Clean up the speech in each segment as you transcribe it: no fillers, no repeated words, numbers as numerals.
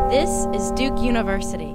This is Duke University.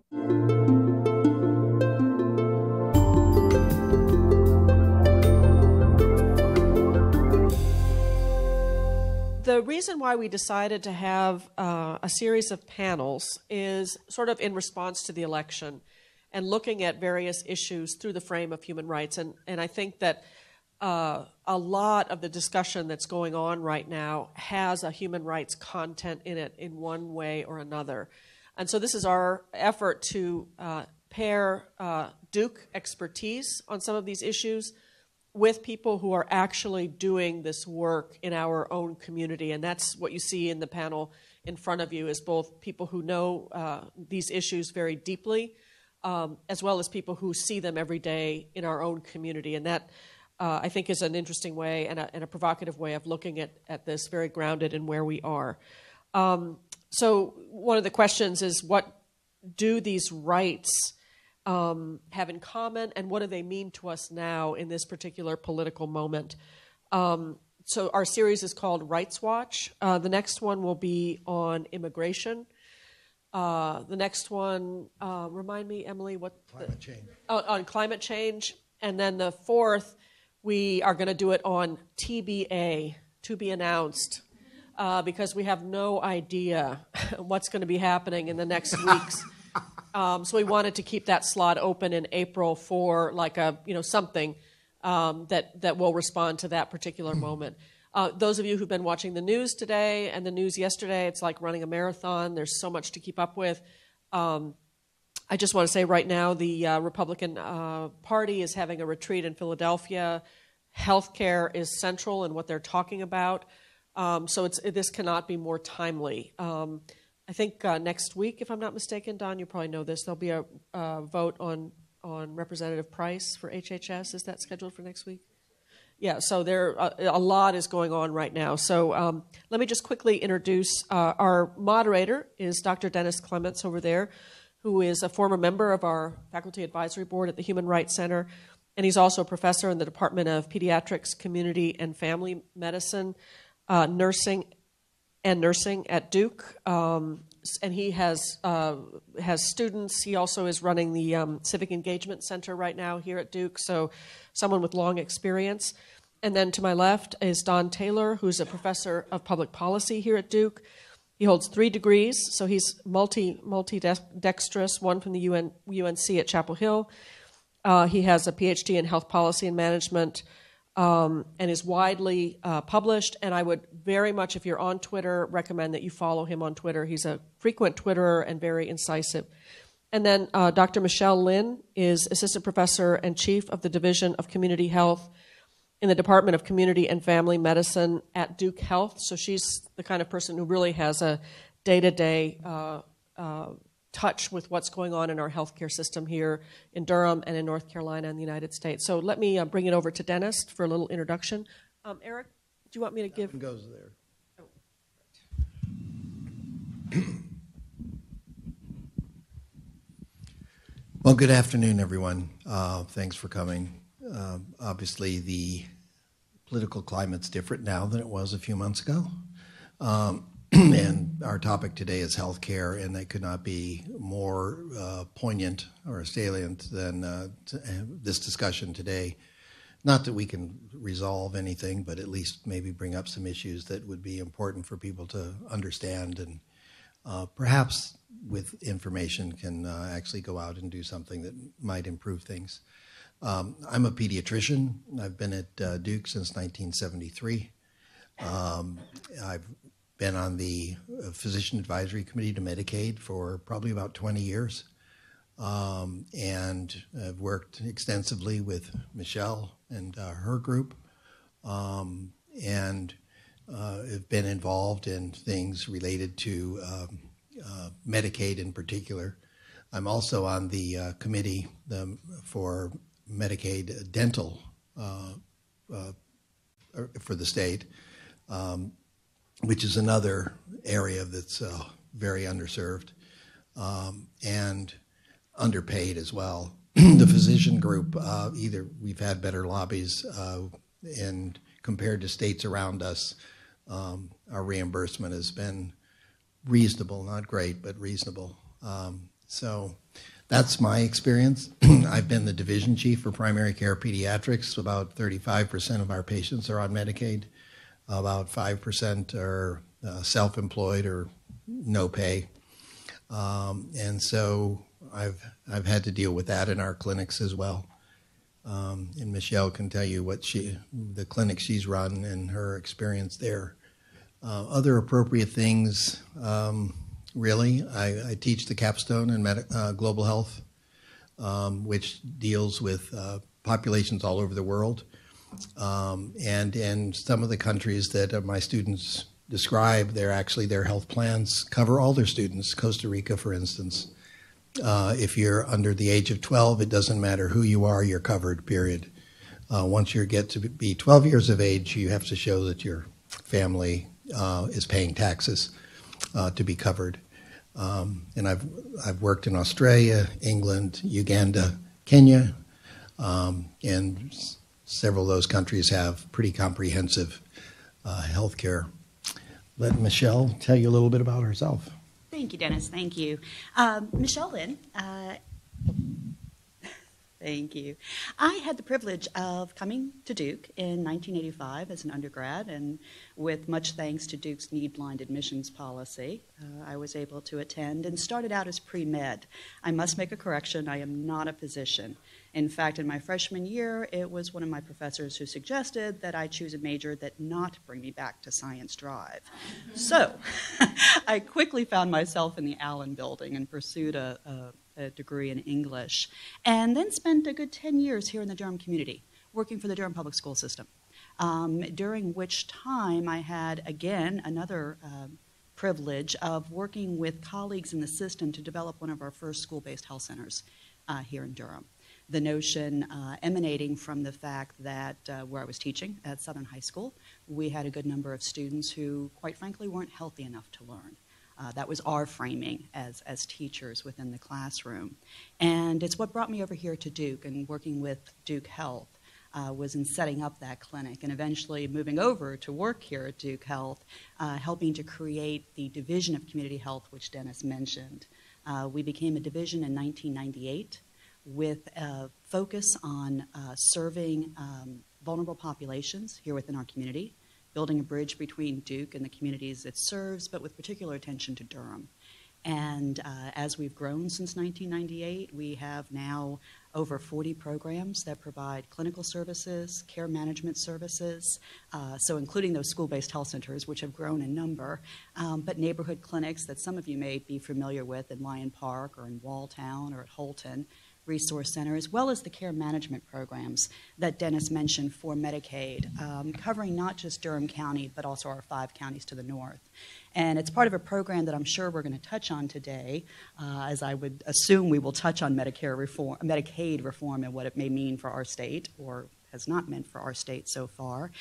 The reason why we decided to have a series of panels is sort of in response to the election and looking at various issues through the frame of human rights. And I think that a lot of the discussion that's going on right now has a human rights content in it in one way or another. And so this is our effort to pair Duke expertise on some of these issues with people who are actually doing this work in our own community. And that's what you see in the panel in front of you, is both people who know these issues very deeply, as well as people who see them every day in our own community. And that, I think, is an interesting way and a provocative way of looking at this, very grounded in where we are. So one of the questions is, what do these rights have in common, and what do they mean to us now in this particular political moment? So our series is called RightsWatch. The next one will be on immigration. The next one, remind me, Emily, what? Climate change. On climate change. And then the fourth, we are going to do it on TBA, to be announced, because we have no idea what's going to be happening in the next weeks. So we wanted to keep that slot open in April for like a, something that will respond to that particular moment. Those of you who've been watching the news today and the news yesterday, it's like running a marathon. There's so much to keep up with. I just want to say right now the Republican Party is having a retreat in Philadelphia. Healthcare is central in what they're talking about. So this cannot be more timely. I think next week, if I'm not mistaken, Don, you probably know this, there'll be a vote on Representative Price for HHS. Is that scheduled for next week? Yeah, so a lot is going on right now. So let me just quickly introduce our moderator is Dr. Dennis Clements over there, who is a former member of our Faculty Advisory Board at the Human Rights Center, and he's also a professor in the Department of Pediatrics, Community and Family Medicine, Nursing at Duke, and he has students. He also is running the Civic Engagement Center right now here at Duke, so someone with long experience. And then to my left is Don Taylor, who's a professor of public policy here at Duke. He holds 3 degrees, so he's multi-dexterous, one from the UNC at Chapel Hill. He has a PhD in health policy and management, and is widely published. And I would very much, if you're on Twitter, recommend that you follow him on Twitter. He's a frequent Twitterer and very incisive. And then Dr. Michelle Lin is assistant professor and chief of the Division of Community Health in the Department of Community and Family Medicine at Duke Health. So she's the kind of person who really has a day-to-day touch with what's going on in our healthcare system here in Durham and in North Carolina and the United States. So let me bring it over to Dennis for a little introduction. Eric, do you want me to give? That one goes there. Oh. Well, good afternoon, everyone. Thanks for coming. Obviously, the political climate's different now than it was a few months ago. And our topic today is healthcare, and that could not be more poignant or salient than this discussion today. Not that we can resolve anything, but at least maybe bring up some issues that would be important for people to understand, and perhaps with information can actually go out and do something that might improve things. I'm a pediatrician. I've been at Duke since 1973. I've been on the Physician Advisory Committee to Medicaid for probably about 20 years. And I've worked extensively with Michelle and her group, and have been involved in things related to Medicaid in particular. I'm also on the committee for Medicaid dental for the state, which is another area that's very underserved and underpaid as well. The physician group, either we've had better lobbies, and compared to states around us, our reimbursement has been reasonable, not great, but reasonable. So that's my experience. I've been the division chief for primary care pediatrics. About 35% of our patients are on Medicaid. About 5% are self-employed or no pay. And so I've had to deal with that in our clinics as well. And Michelle can tell you what the clinic she's run and her experience there. Other appropriate things, really, I teach the capstone in global health, which deals with populations all over the world. And in some of the countries that my students describe, their health plans cover all their students. Costa Rica, for instance. If you're under the age of 12, it doesn't matter who you are, you're covered, period. Once you get to be 12 years of age, you have to show that your family is paying taxes to be covered. And I've worked in Australia, England, Uganda, Kenya, and several of those countries have pretty comprehensive health care. Let Michelle tell you a little bit about herself. Thank you, Dennis. Thank you. Michelle Lynn. Thank you. I had the privilege of coming to Duke in 1985 as an undergrad, and with much thanks to Duke's need-blind admissions policy, I was able to attend and started out as pre-med. I must make a correction. I am not a physician. In fact, in my freshman year, it was one of my professors who suggested that I choose a major that not bring me back to Science Drive. So I quickly found myself in the Allen Building and pursued a degree in English, and then spent a good 10 years here in the Durham community, working for the Durham public school system, during which time I had, again, another privilege of working with colleagues in the system to develop one of our first school-based health centers here in Durham. The notion emanating from the fact that where I was teaching at Southern High School, we had a good number of students who, quite frankly, weren't healthy enough to learn. That was our framing as teachers within the classroom. And it's what brought me over here to Duke, and working with Duke Health was in setting up that clinic and eventually moving over to work here at Duke Health, helping to create the Division of Community Health, which Dennis mentioned. We became a division in 1998 with a focus on serving vulnerable populations here within our community, building a bridge between Duke and the communities it serves, but with particular attention to Durham. And as we've grown since 1998, we have now over 40 programs that provide clinical services, care management services, so including those school-based health centers, which have grown in number, but neighborhood clinics that some of you may be familiar with in Lyon Park or in Walltown or at Holton, Resource Center, as well as the care management programs that Dennis mentioned for Medicaid, covering not just Durham County, but also our 5 counties to the north. And it's part of a program that I'm sure we're going to touch on today, as I would assume we will touch on Medicaid reform and what it may mean for our state, or has not meant for our state so far.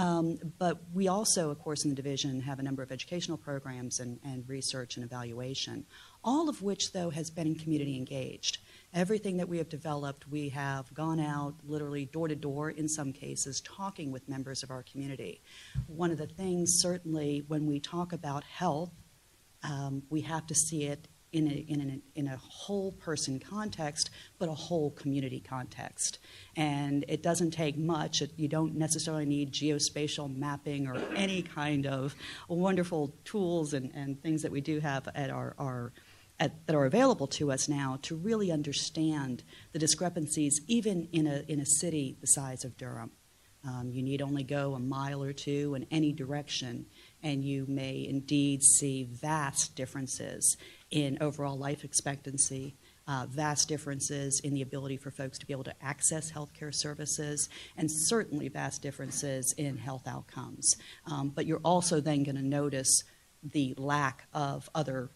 But we also, of course, in the division have a number of educational programs and research and evaluation, all of which, though, has been community engaged. Everything that we have developed, we have gone out literally door to door, in some cases, talking with members of our community. One of the things, certainly, when we talk about health, we have to see it in a whole person context, but a whole community context. And it doesn't take much. You don't necessarily need geospatial mapping or any kind of wonderful tools and things that we do have at that are available to us now to really understand the discrepancies, even in a city the size of Durham. You need only go a mile or two in any direction, and you may indeed see vast differences in overall life expectancy, vast differences in the ability for folks to be able to access healthcare services, and certainly vast differences in health outcomes. But you're also then going to notice the lack of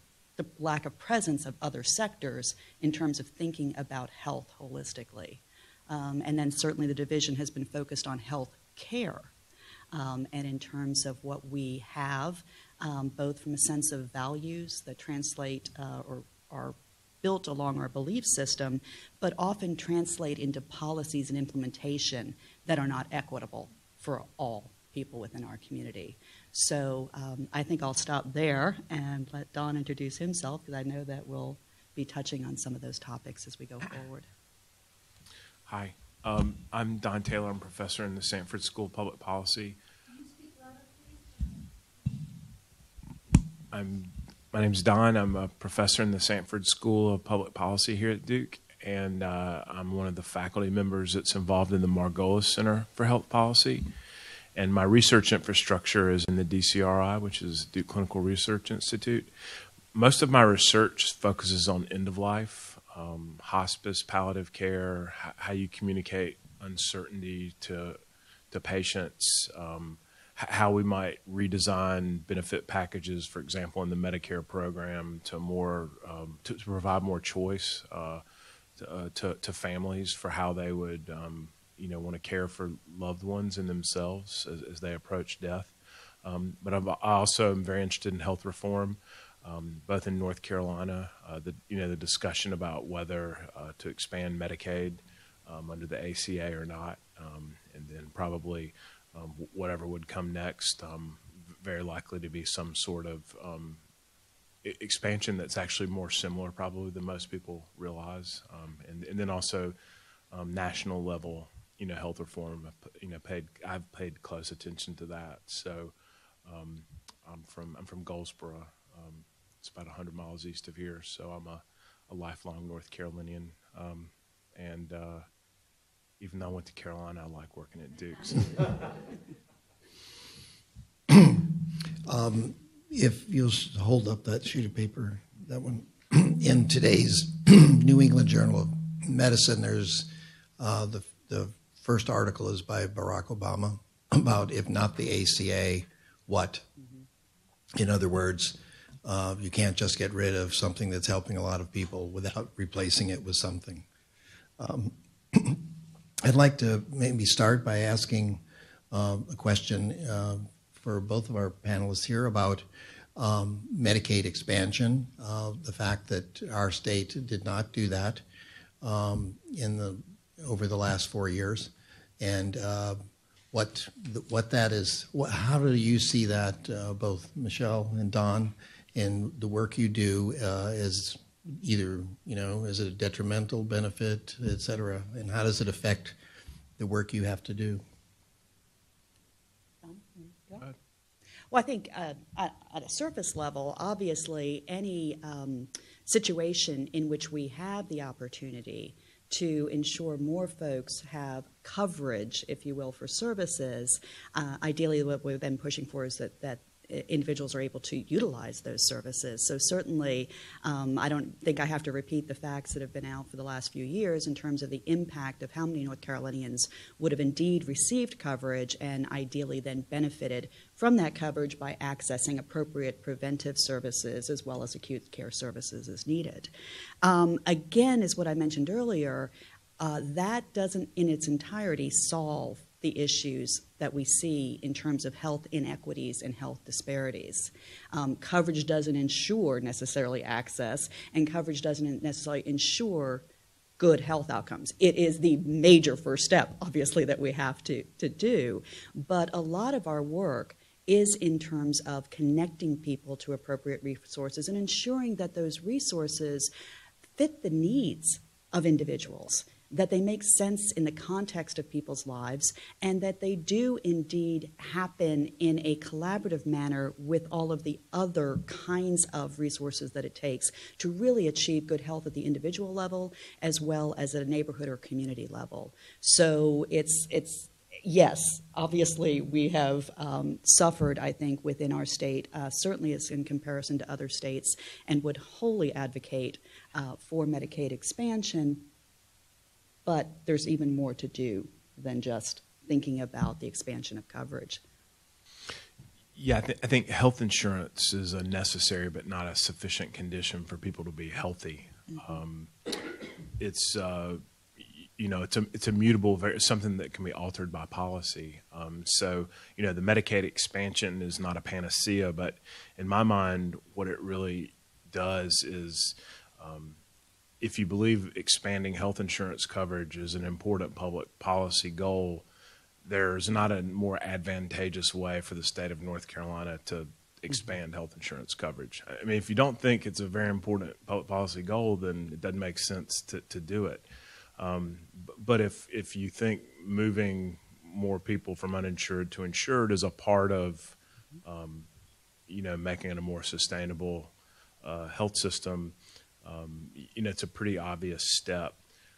presence of other sectors in terms of thinking about health holistically. And then certainly the division has been focused on health care. And in terms of what we have, both from a sense of values that translate or are built along our belief system, but often translate into policies and implementation that are not equitable for all people within our community. So I think I'll stop there and let Don introduce himself, because I know that we'll be touching on some of those topics as we go forward. Hi, I'm Don Taylor. I'm a professor in the Sanford School of Public Policy. My name's Don. I'm a professor in the Sanford School of Public Policy here at Duke, and I'm one of the faculty members that's involved in the Margolis Center for Health Policy. And my research infrastructure is in the DCRI, which is Duke Clinical Research Institute. Most of my research focuses on end of life, hospice, palliative care, how you communicate uncertainty to patients, how we might redesign benefit packages, for example, in the Medicare program to to provide more choice to families for how they would want to care for loved ones and themselves as they approach death. But I also am very interested in health reform, both in North Carolina, the discussion about whether to expand Medicaid under the ACA or not, and then probably whatever would come next, very likely to be some sort of expansion that's actually more similar probably than most people realize, and then also national level health reform. I've paid close attention to that. So I'm from Goldsboro. It's about 100 miles east of here. So I'm a lifelong North Carolinian. And even though I went to Carolina, I like working at Duke. So. If you'll hold up that sheet of paper, that one. In today's New England Journal of Medicine, there's the first article is by Barack Obama about, if not the ACA, what? In other words, you can't just get rid of something that's helping a lot of people without replacing it with something. I'd like to maybe start by asking a question for both of our panelists here about Medicaid expansion, the fact that our state did not do that over the last 4 years, and what that is. How do you see that, both Michelle and Don, in the work you do, as either is it a detrimental benefit, et cetera, and how does it affect the work you have to do? Well, I think at a surface level, obviously, any situation in which we have the opportunity to ensure more folks have coverage, if you will, for services, ideally what we've been pushing for is that individuals are able to utilize those services. So certainly, I don't think I have to repeat the facts that have been out for the last few years in terms of the impact of how many North Carolinians would have indeed received coverage and ideally then benefited from that coverage by accessing appropriate preventive services as well as acute care services as needed. Again, as what I mentioned earlier, that doesn't in its entirety solve the issues that we see in terms of health inequities and health disparities. Coverage doesn't ensure necessarily access, and coverage doesn't necessarily ensure good health outcomes. It is the major first step, obviously, that we have to do. But a lot of our work is in terms of connecting people to appropriate resources and ensuring that those resources fit the needs of individuals, that they make sense in the context of people's lives, and that they do indeed happen in a collaborative manner with all of the other kinds of resources that it takes to really achieve good health at the individual level as well as at a neighborhood or community level. So it's yes, obviously we have suffered, I think, within our state, certainly it's in comparison to other states, and would wholly advocate for Medicaid expansion. But there's even more to do than just thinking about the expansion of coverage. Yeah, I think health insurance is a necessary but not a sufficient condition for people to be healthy. Mm-hmm. It's a mutable, something that can be altered by policy. So the Medicaid expansion is not a panacea, but in my mind, what it really does is, if you believe expanding health insurance coverage is an important public policy goal, there's not a more advantageous way for the state of North Carolina to expand health insurance coverage. I mean, if you don't think it's a very important public policy goal, then it doesn't make sense to do it. But if you think moving more people from uninsured to insured is a part of, making it a more sustainable health system, it's a pretty obvious step.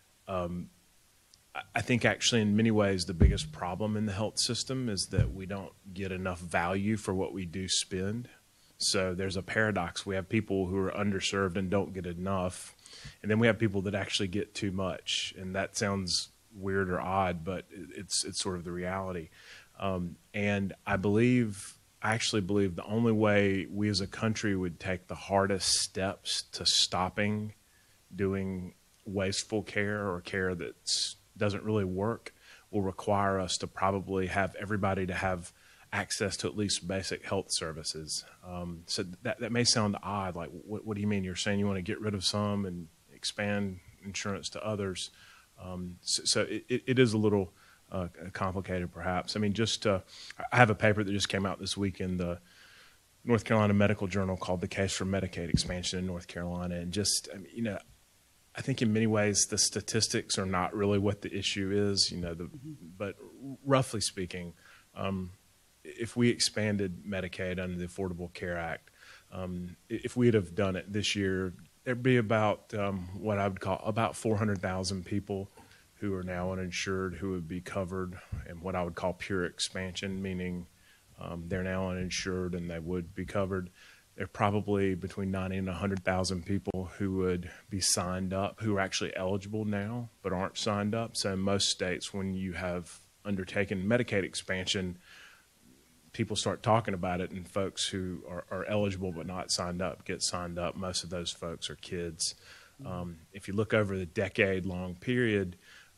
I think actually in many ways the biggest problem in the health system is that we don't get enough value for what we do spend. So there's a paradox. We have people who are underserved and don't get enough, and then we have people that actually get too much. And that sounds weird or odd, but it's sort of the reality. And I actually believe the only way we as a country would take the hardest steps to stopping doing wasteful care or care that doesn't really work will require us to probably have everybody to have access to at least basic health services. So that may sound odd. Like, what do you mean? You're saying you want to get rid of some and expand insurance to others? So it is a little complicated, perhaps. I mean, I have a paper that just came out this week in the North Carolina Medical Journal called "The Case for Medicaid Expansion in North Carolina," and I think in many ways the statistics are not really what the issue is, but roughly speaking, if we expanded Medicaid under the Affordable Care Act, if we'd have done it this year, there'd be about what I would call about 400,000 people who are now uninsured who would be covered, and what I would call pure expansion, meaning they're now uninsured and they would be covered. There are probably between 90 and 100,000 people who would be signed up, who are actually eligible now but aren't signed up. So in most states, when you have undertaken Medicaid expansion, people start talking about it, and folks who are eligible but not signed up get signed up. Most of those folks are kids. If you look over the decade-long period,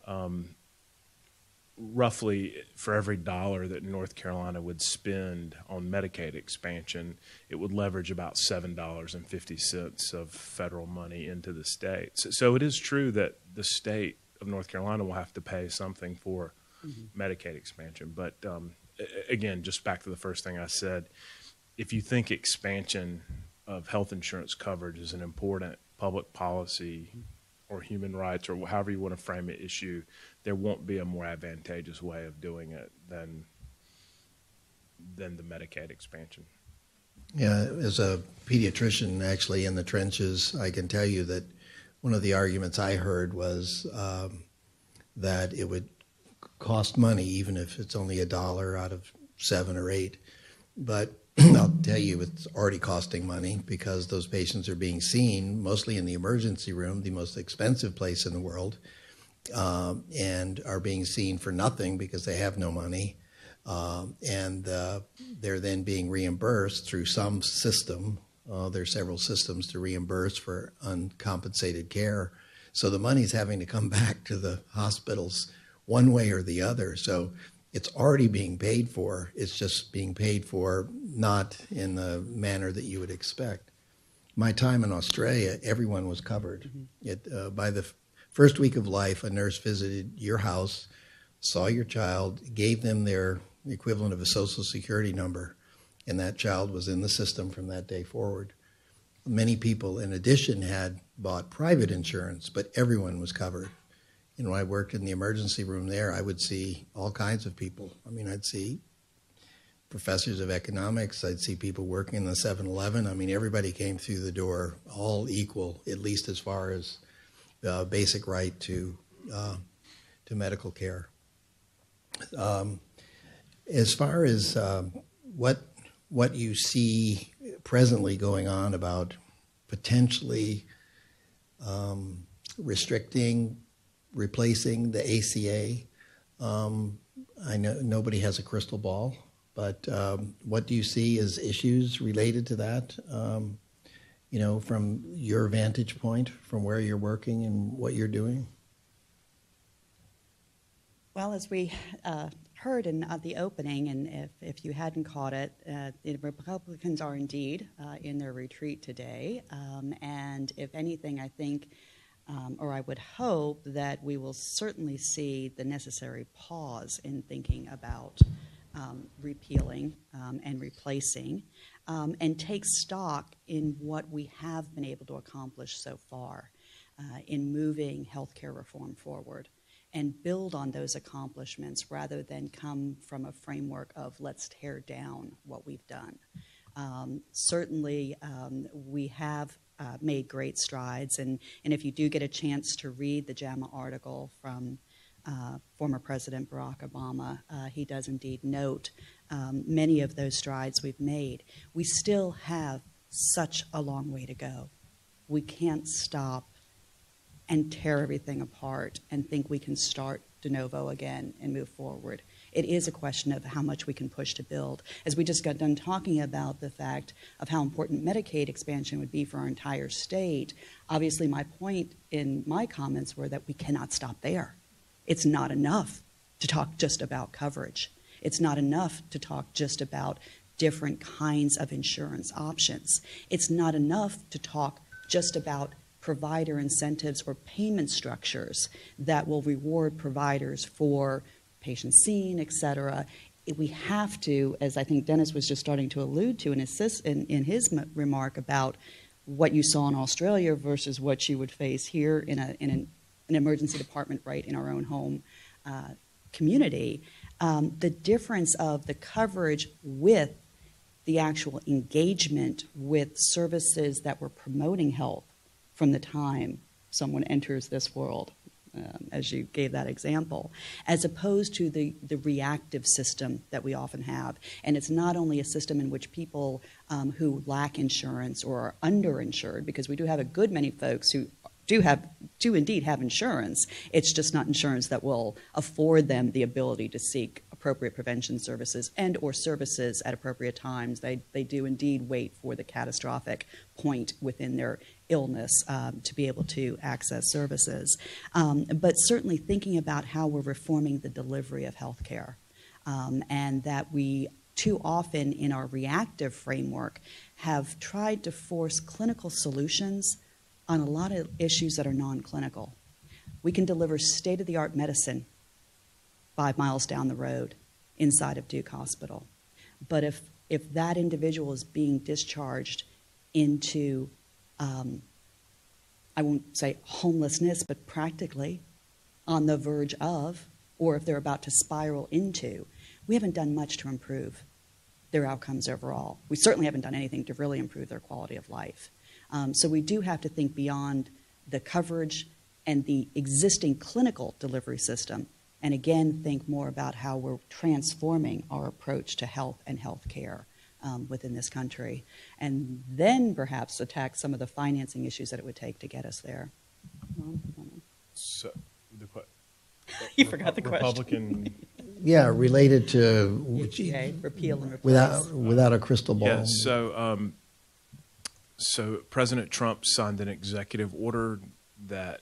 roughly for every dollar that North Carolina would spend on Medicaid expansion, it would leverage about $7.50 of federal money into the state. So it is true that the state of North Carolina will have to pay something for Medicaid expansion. But again, just back to the first thing I said, if you think expansion of health insurance coverage is an important public policy or human rights or however you want to frame it issue, there won't be a more advantageous way of doing it than the Medicaid expansion. Yeah, as a pediatrician actually in the trenches, I can tell you that one of the arguments I heard was that it would cost money even if it's only $1 out of 7 or 8. But I'll tell you it's already costing money because those patients are being seen mostly in the emergency room, the most expensive place in the world, and are being seen for nothing because they have no money. And they're then being reimbursed through some system. There are several systems to reimburse for uncompensated care. So the money's having to come back to the hospitals one way or the other. So it's already being paid for. It's just being paid for not in the manner that you would expect. My time in Australia, everyone was covered. By the first week of life, a nurse visited your house, saw your child, gave them their equivalent of a Social Security number, and that child was in the system from that day forward. Many people, in addition, had bought private insurance, but everyone was covered. I worked in the emergency room there. I would see all kinds of people. I mean, I'd see professors of economics. I'd see people working in the 7-Eleven. I mean, everybody came through the door, all equal, at least as far as basic right to medical care. As far as what you see presently going on about potentially replacing the ACA, I know nobody has a crystal ball, but what do you see as issues related to that? From your vantage point, from where you're working and what you're doing? Well, as we heard in the opening, and if you hadn't caught it, the Republicans are indeed in their retreat today. And if anything, I think or I would hope that we will certainly see the necessary pause in thinking about repealing and replacing, and take stock in what we have been able to accomplish so far in moving healthcare reform forward, and build on those accomplishments rather than come from a framework of let's tear down what we've done. Certainly, we have made great strides, and if you do get a chance to read the JAMA article from former President Barack Obama, he does indeed note many of those strides we've made. We still have such a long way to go. We can't stop and tear everything apart and think we can start de novo again and move forward. It is a question of how much we can push to build. As we just got done talking about the fact of how important Medicaid expansion would be for our entire state, obviously my point in my comments were that we cannot stop there. It's not enough to talk just about coverage. It's not enough to talk just about different kinds of insurance options. It's not enough to talk just about provider incentives or payment structures that will reward providers for patients seen, et cetera. We have to, as I think Dennis was just starting to allude to in his remark about what you saw in Australia versus what you would face here in an emergency department right in our own home community, the difference of the coverage with the actual engagement with services that were promoting health from the time someone enters this world, as you gave that example, as opposed to the reactive system that we often have. And it's not only a system in which people who lack insurance or are underinsured, because we do have a good many folks who do indeed have insurance. It's just not insurance that will afford them the ability to seek appropriate prevention services and or services at appropriate times. They do indeed wait for the catastrophic point within their illness to be able to access services. But certainly thinking about how we're reforming the delivery of health care, and that we too often in our reactive framework have tried to force clinical solutions on a lot of issues that are non-clinical. We can deliver state-of-the-art medicine 5 miles down the road inside of Duke Hospital. But if that individual is being discharged into, I won't say homelessness, but practically on the verge of, or if they're about to spiral into, we haven't done much to improve their outcomes overall. We certainly haven't done anything to really improve their quality of life. So we do have to think beyond the coverage and the existing clinical delivery system, and again think more about how we're transforming our approach to health and health care within this country, and then perhaps attack some of the financing issues that it would take to get us there. So, you forgot the Republican question. Yeah, related to ACA, repeal and replace. without a crystal ball. Yeah, so President Trump signed an executive order that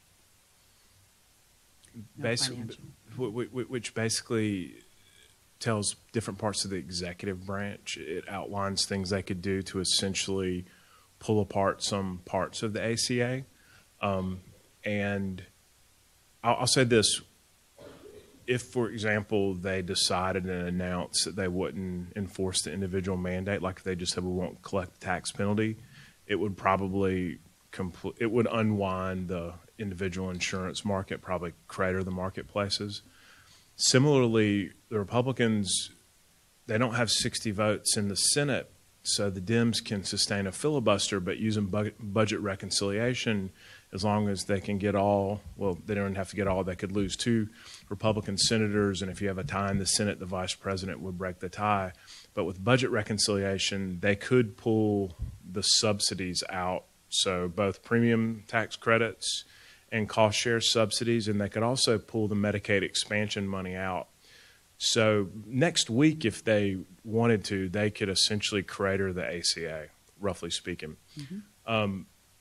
which basically tells different parts of the executive branch. It outlines things they could do to essentially pull apart some parts of the ACA. And I'll say this. If, for example, they decided and announced that they wouldn't enforce the individual mandate, like if they just said we won't collect the tax penalty, it would probably it would unwind the individual insurance market, probably crater the marketplaces. Similarly, the Republicans, they don't have 60 votes in the Senate, so the Dems can sustain a filibuster, but using budget reconciliation, as long as they can get all, well, they don't have to get all, they could lose 2 Republican senators, and if you have a tie in the Senate, the vice president would break the tie. But with budget reconciliation, they could pull the subsidies out, so both premium tax credits and cost share subsidies, and they could also pull the Medicaid expansion money out. So next week, if they wanted to, they could essentially crater the ACA, roughly speaking. Mm-hmm.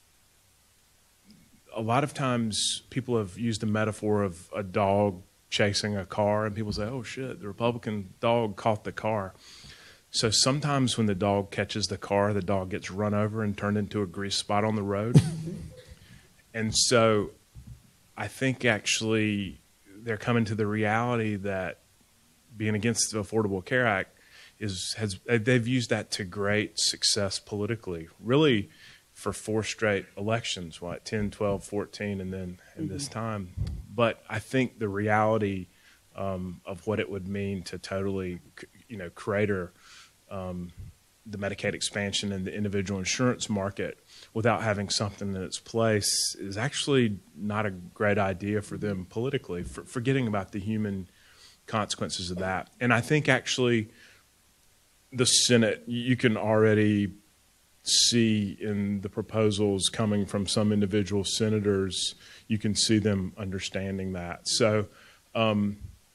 A lot of times people have used the metaphor of a dog chasing a car, and people say, oh, shit, the Republican dog caught the car. So sometimes when the dog catches the car, the dog gets run over and turned into a grease spot on the road. And so I think actually they're coming to the reality that being against the Affordable Care Act they've used that to great success politically, really for 4 straight elections, 10, 12, 14, and then in this time. But I think the reality of what it would mean to totally, crater the Medicaid expansion and the individual insurance market without having something in its place is actually not a great idea for them politically, forgetting about the human consequences of that. And I think actually the Senate, you can already see in the proposals coming from some individual senators, you can see them understanding that. So I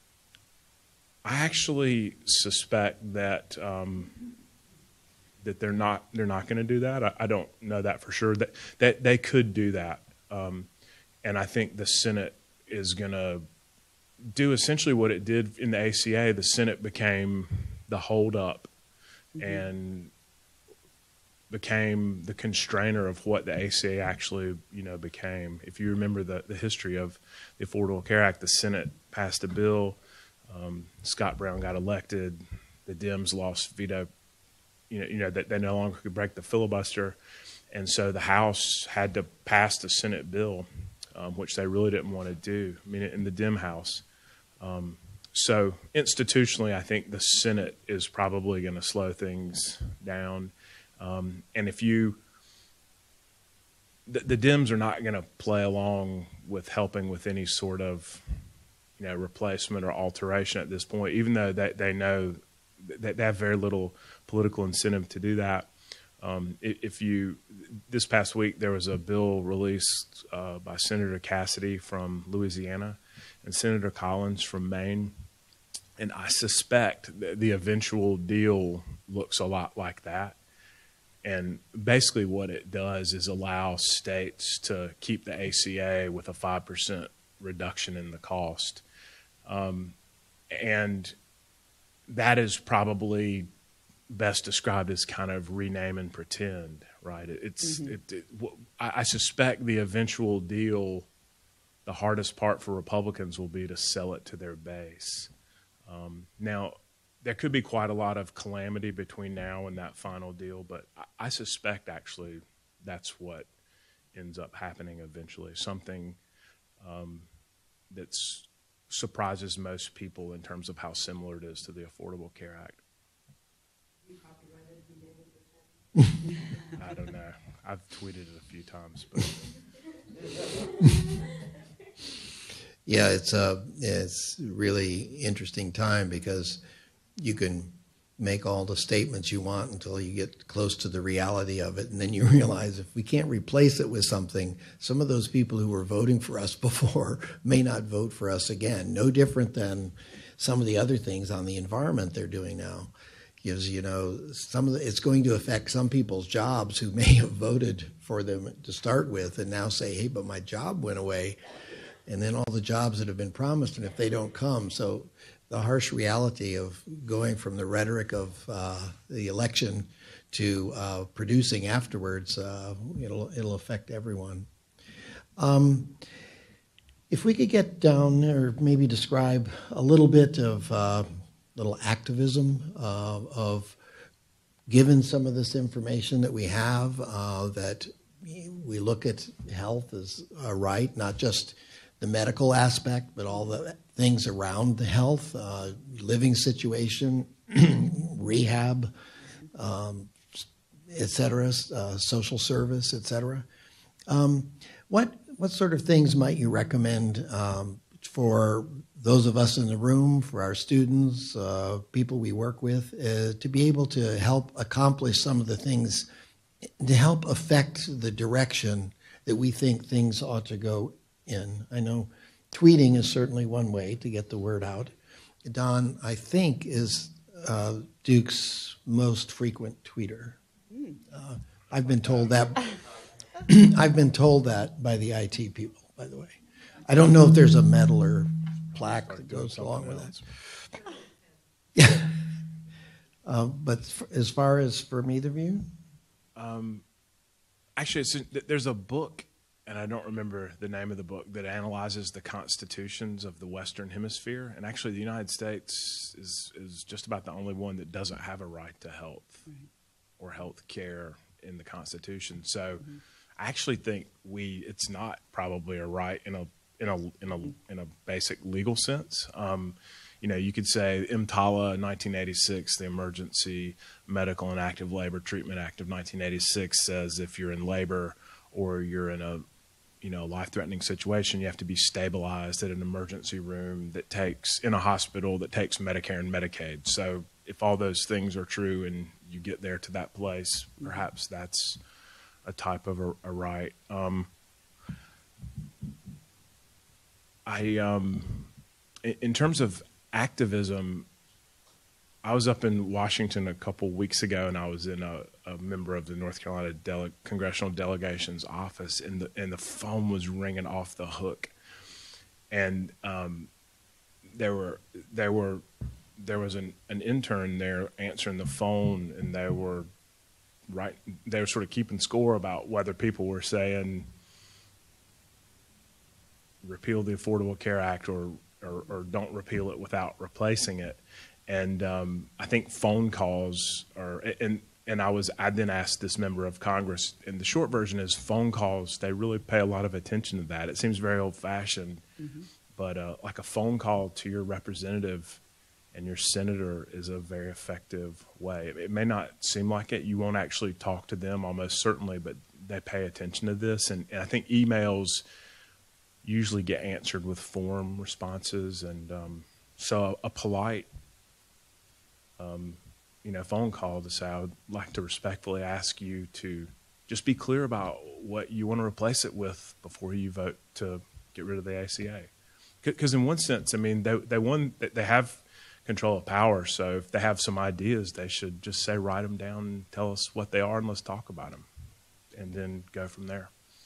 actually suspect that that they're not going to do that. I don't know that for sure. That they could do that, and I think the Senate is going to do essentially what it did in the ACA. The Senate became the holdup and became the constrainer of what the ACA actually became. If you remember the history of the Affordable Care Act, the Senate passed a bill. Scott Brown got elected. The Dems lost veto. That they no longer could break the filibuster, and so the House had to pass the Senate bill, which they really didn't want to do. I mean, in the Dem House. So institutionally, I think the Senate is probably going to slow things down. And if the Dems are not going to play along with helping with any sort of replacement or alteration at this point, even though they know that they have very little political incentive to do that. This past week there was a bill released by Senator Cassidy from Louisiana and Senator Collins from Maine, and I suspect the eventual deal looks a lot like that. And basically what it does is allow states to keep the ACA with a 5% reduction in the cost. And that is probably best described as kind of rename and pretend, right? I suspect the eventual deal, the hardest part for Republicans will be to sell it to their base. Now, there could be quite a lot of calamity between now and that final deal, but I suspect actually that's what ends up happening eventually, something that surprises most people in terms of how similar it is to the Affordable Care Act. I don't know. I've tweeted it a few times, but yeah, it's a really interesting time because you can make all the statements you want until you get close to the reality of it, and then you realize if we can't replace it with something, some of those people who were voting for us before may not vote for us again. No different than some of the other things on the environment they're doing now. Gives it's going to affect some people's jobs who may have voted for them to start with and now say, hey, but my job went away, and then all the jobs that have been promised, and if they don't come. So the harsh reality of going from the rhetoric of the election to producing afterwards, it'll affect everyone. If we could get down or maybe describe a little bit of little activism of given some of this information that we have, that we look at health as a right, not just the medical aspect, but all the things around the health, living situation, rehab, et cetera, social service, et cetera. What sort of things might you recommend for those of us in the room, for our students, people we work with, to be able to help accomplish some of the things, to help affect the direction that we think things ought to go in? I know tweeting is certainly one way to get the word out. Don, I think, is Duke's most frequent tweeter. I've been told that. I've been told that by the IT people, by the way. I don't know if there's a medal or plaque that goes along with that. Yeah. But as far as from either of you? Actually, there's a book and I don't remember the name of the book, that analyzes the constitutions of the Western Hemisphere. And actually, the United States is just about the only one that doesn't have a right to health or health care in the Constitution. So I actually think it's not probably a right in a basic legal sense. You know, you could say EMTALA 1986, the Emergency Medical and Active Labor Treatment Act of 1986, says if you're in labor or you're in a life-threatening situation, you have to be stabilized at an emergency room in a hospital that takes Medicare and Medicaid. So if all those things are true and you get there to that place, perhaps that's a type of a right. In terms of activism, I was up in Washington a couple weeks ago, and I was in a member of the North Carolina congressional delegation's office, and the phone was ringing off the hook, and there was an intern there answering the phone, and they were sort of keeping score about whether people were saying repeal the Affordable Care Act or don't repeal it without replacing it. And I think phone calls and I then asked this member of Congress, and the short version is phone calls, they really pay a lot of attention to that. It seems very old-fashioned, but like a phone call to your representative and your senator is a very effective way. It may not seem like it. You won't actually talk to them almost certainly, but they pay attention to this. And I think emails usually get answered with form responses, and so a polite phone call to say, I would like to respectfully ask you to just be clear about what you want to replace it with before you vote to get rid of the ACA. Because in one sense, I mean, they have control of power, so if they have some ideas, they should just say, write them down and tell us what they are, and let's talk about them, and then go from there.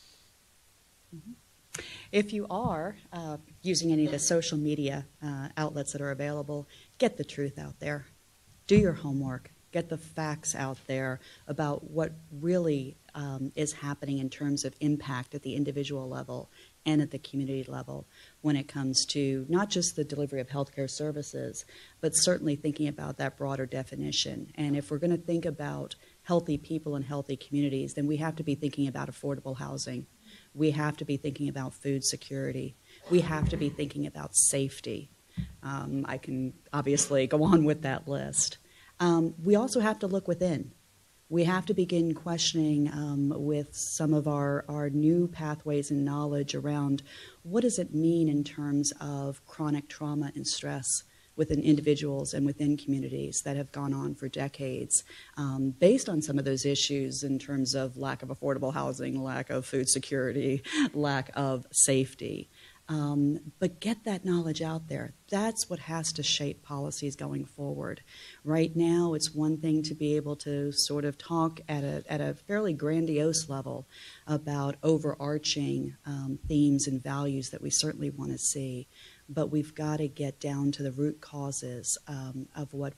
If you are using any of the social media outlets that are available, get the truth out there. Do your homework. Get the facts out there about what really is happening in terms of impact at the individual level and at the community level when it comes to not just the delivery of healthcare services, but certainly thinking about that broader definition. And if we're going to think about healthy people and healthy communities, then we have to be thinking about affordable housing. We have to be thinking about food security. We have to be thinking about safety. I can obviously go on with that list. We also have to look within. We have to begin questioning with some of our new pathways and knowledge around what does it mean in terms of chronic trauma and stress within individuals and within communities that have gone on for decades based on some of those issues in terms of lack of affordable housing, lack of food security, lack of safety. But get that knowledge out there. That's what has to shape policies going forward. Right now, it's one thing to be able to sort of talk at a fairly grandiose level about overarching themes and values that we certainly want to see. But we've got to get down to the root causes of what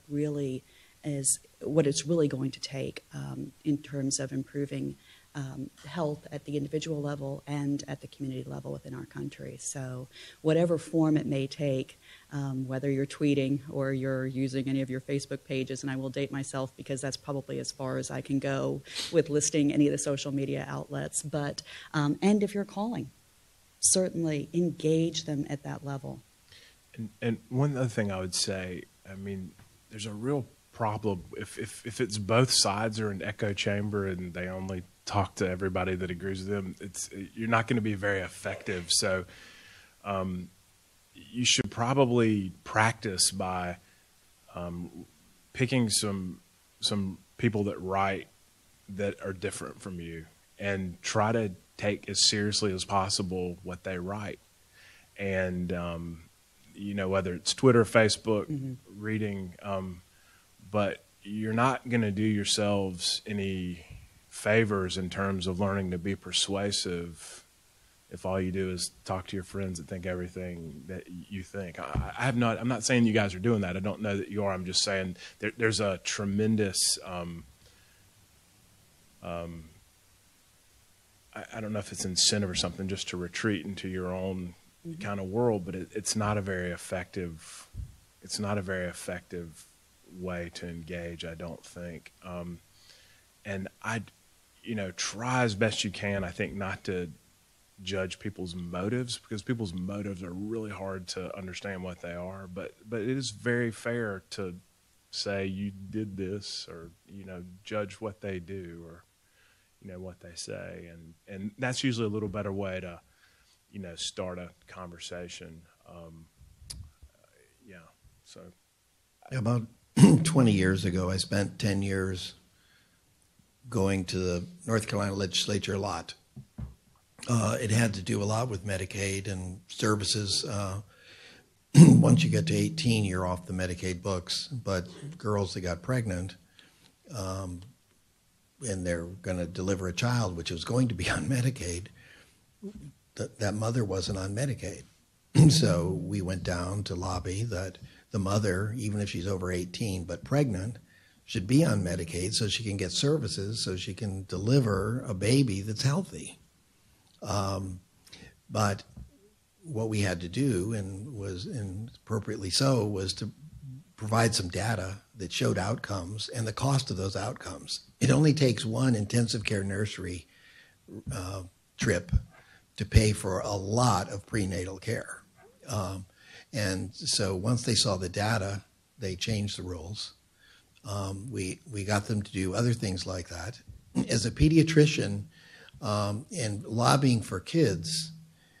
it's really going to take in terms of improving health at the individual level and at the community level within our country. So whatever form it may take, whether you're tweeting or you're using any of your Facebook pages, and I will date myself because that's probably as far as I can go with listing any of the social media outlets, but and if you're calling, certainly engage them at that level. And one other thing I would say, I mean, there's a real problem if it's both sides are an echo chamber and they only talk to everybody that agrees with them, you're not going to be very effective. So you should probably practice by picking some people that write that are different from you and try to take as seriously as possible what they write. And, whether it's Twitter, Facebook, reading, but you're not going to do yourselves any favors in terms of learning to be persuasive if all you do is talk to your friends that think everything that you think. I'm not saying you guys are doing that. I don't know that you are. I'm just saying there's a tremendous I don't know if it's incentive or something, just to retreat into your own kind of world, but it's not a very effective. It's not a very effective way to engage, I don't think. And try as best you can, I think, not to judge people's motives, because people's motives are really hard to understand what they are. But it is very fair to say you did this, or judge what they do, or what they say, and that's usually a little better way to start a conversation. So about 20 years ago, I spent 10 years going to the North Carolina legislature a lot. It had to do a lot with Medicaid and services. Once you get to 18, you're off the Medicaid books. But girls that got pregnant, and they're going to deliver a child, which was going to be on Medicaid, that mother wasn't on Medicaid. So we went down to lobby that the mother, even if she's over 18 but pregnant, should be on Medicaid so she can get services, so she can deliver a baby that's healthy. But what we had to do, and appropriately so, was to provide some data that showed outcomes and the cost of those outcomes. It only takes one intensive care nursery trip to pay for a lot of prenatal care. And so once they saw the data, they changed the rules. We got them to do other things like that. As a pediatrician, and lobbying for kids,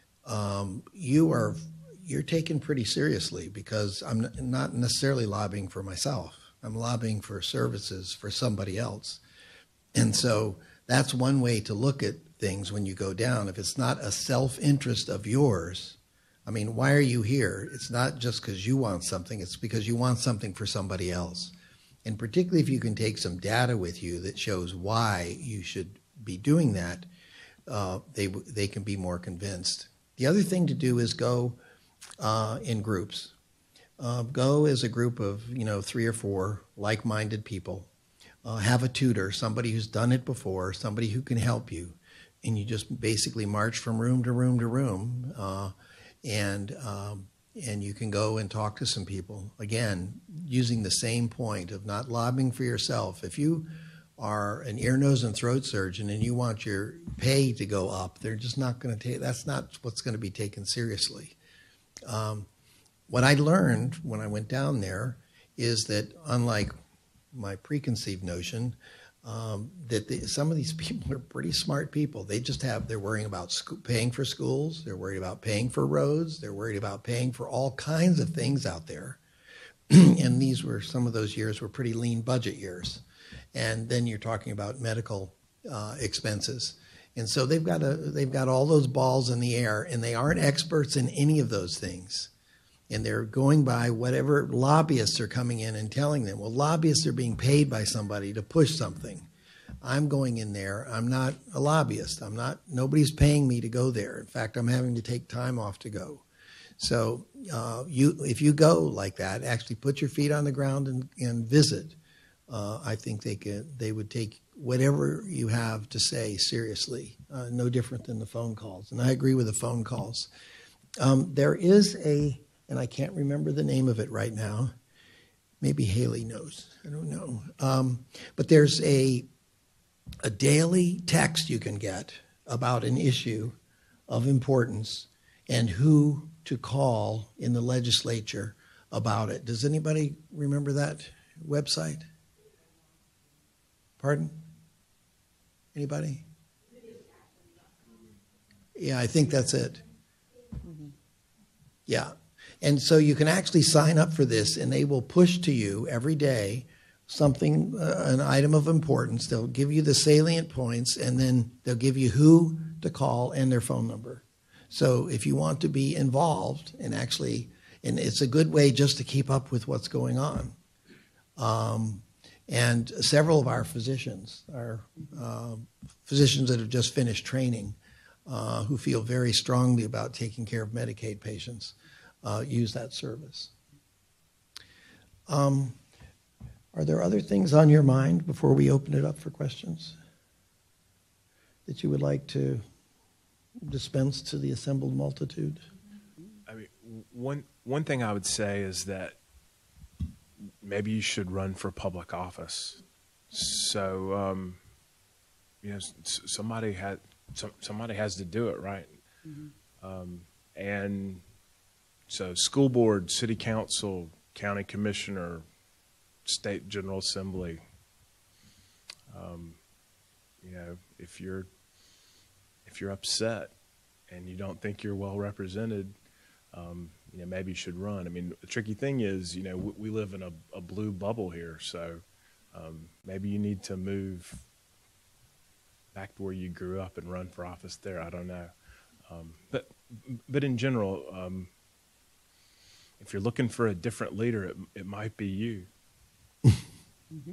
you're taken pretty seriously, because I'm not necessarily lobbying for myself. I'm lobbying for services for somebody else. And so that's one way to look at things when you go down. If it's not a self-interest of yours, I mean, why are you here? It's not just because you want something, it's because you want something for somebody else. And particularly if you can take some data with you that shows why you should be doing that, they can be more convinced. The other thing to do is go in groups. Go as a group of 3 or 4 like-minded people. Have a tutor, somebody who's done it before, somebody who can help you, and you just basically march from room to room to room, and you can go and talk to some people. Again, using the same point of not lobbying for yourself. If you are an ear, nose, and throat surgeon and you want your pay to go up, they're just not going to take. That's not what's going to be taken seriously. What I learned when I went down there is that, unlike my preconceived notion, that some of these people are pretty smart people. They're worrying about paying for schools. They're worried about paying for roads. They're worried about paying for all kinds of things out there. And some of those years were pretty lean budget years. And then you're talking about medical expenses. And so they've got all those balls in the air, and they aren't experts in any of those things. And they're going by whatever lobbyists are coming in and telling them. Well, lobbyists are being paid by somebody to push something. I'm going in there. I'm not a lobbyist. Nobody's paying me to go there. In fact, I'm having to take time off to go. So if you go like that, actually put your feet on the ground and visit. I think they would take whatever you have to say seriously, no different than the phone calls. And I agree with the phone calls. There is and I can't remember the name of it right now. Maybe Haley knows. I don't know. But there's a daily text you can get about an issue of importance and who to call in the legislature about it. Does anybody remember that website? Pardon? Anybody? Yeah, I think that's it. Yeah. And so you can actually sign up for this, and they will push to you every day something, an item of importance. They'll give you the salient points, and then they'll give you who to call and their phone number. So if you want to be involved, and it's a good way just to keep up with what's going on. And several of our physicians that have just finished training, who feel very strongly about taking care of Medicaid patients, use that service. Are there other things on your mind before we open it up for questions? that you would like to dispense to the assembled multitude? I mean, one thing I would say is that maybe you should run for public office. So, somebody has to do it, right? Mm-hmm. And so, school board, city council, county commissioner, state general assembly. If you're upset and you don't think you're well represented, maybe you should run. I mean, the tricky thing is, we live in a blue bubble here, so maybe you need to move back to where you grew up and run for office there. I don't know, but in general, if you're looking for a different leader, it might be you. Mm-hmm.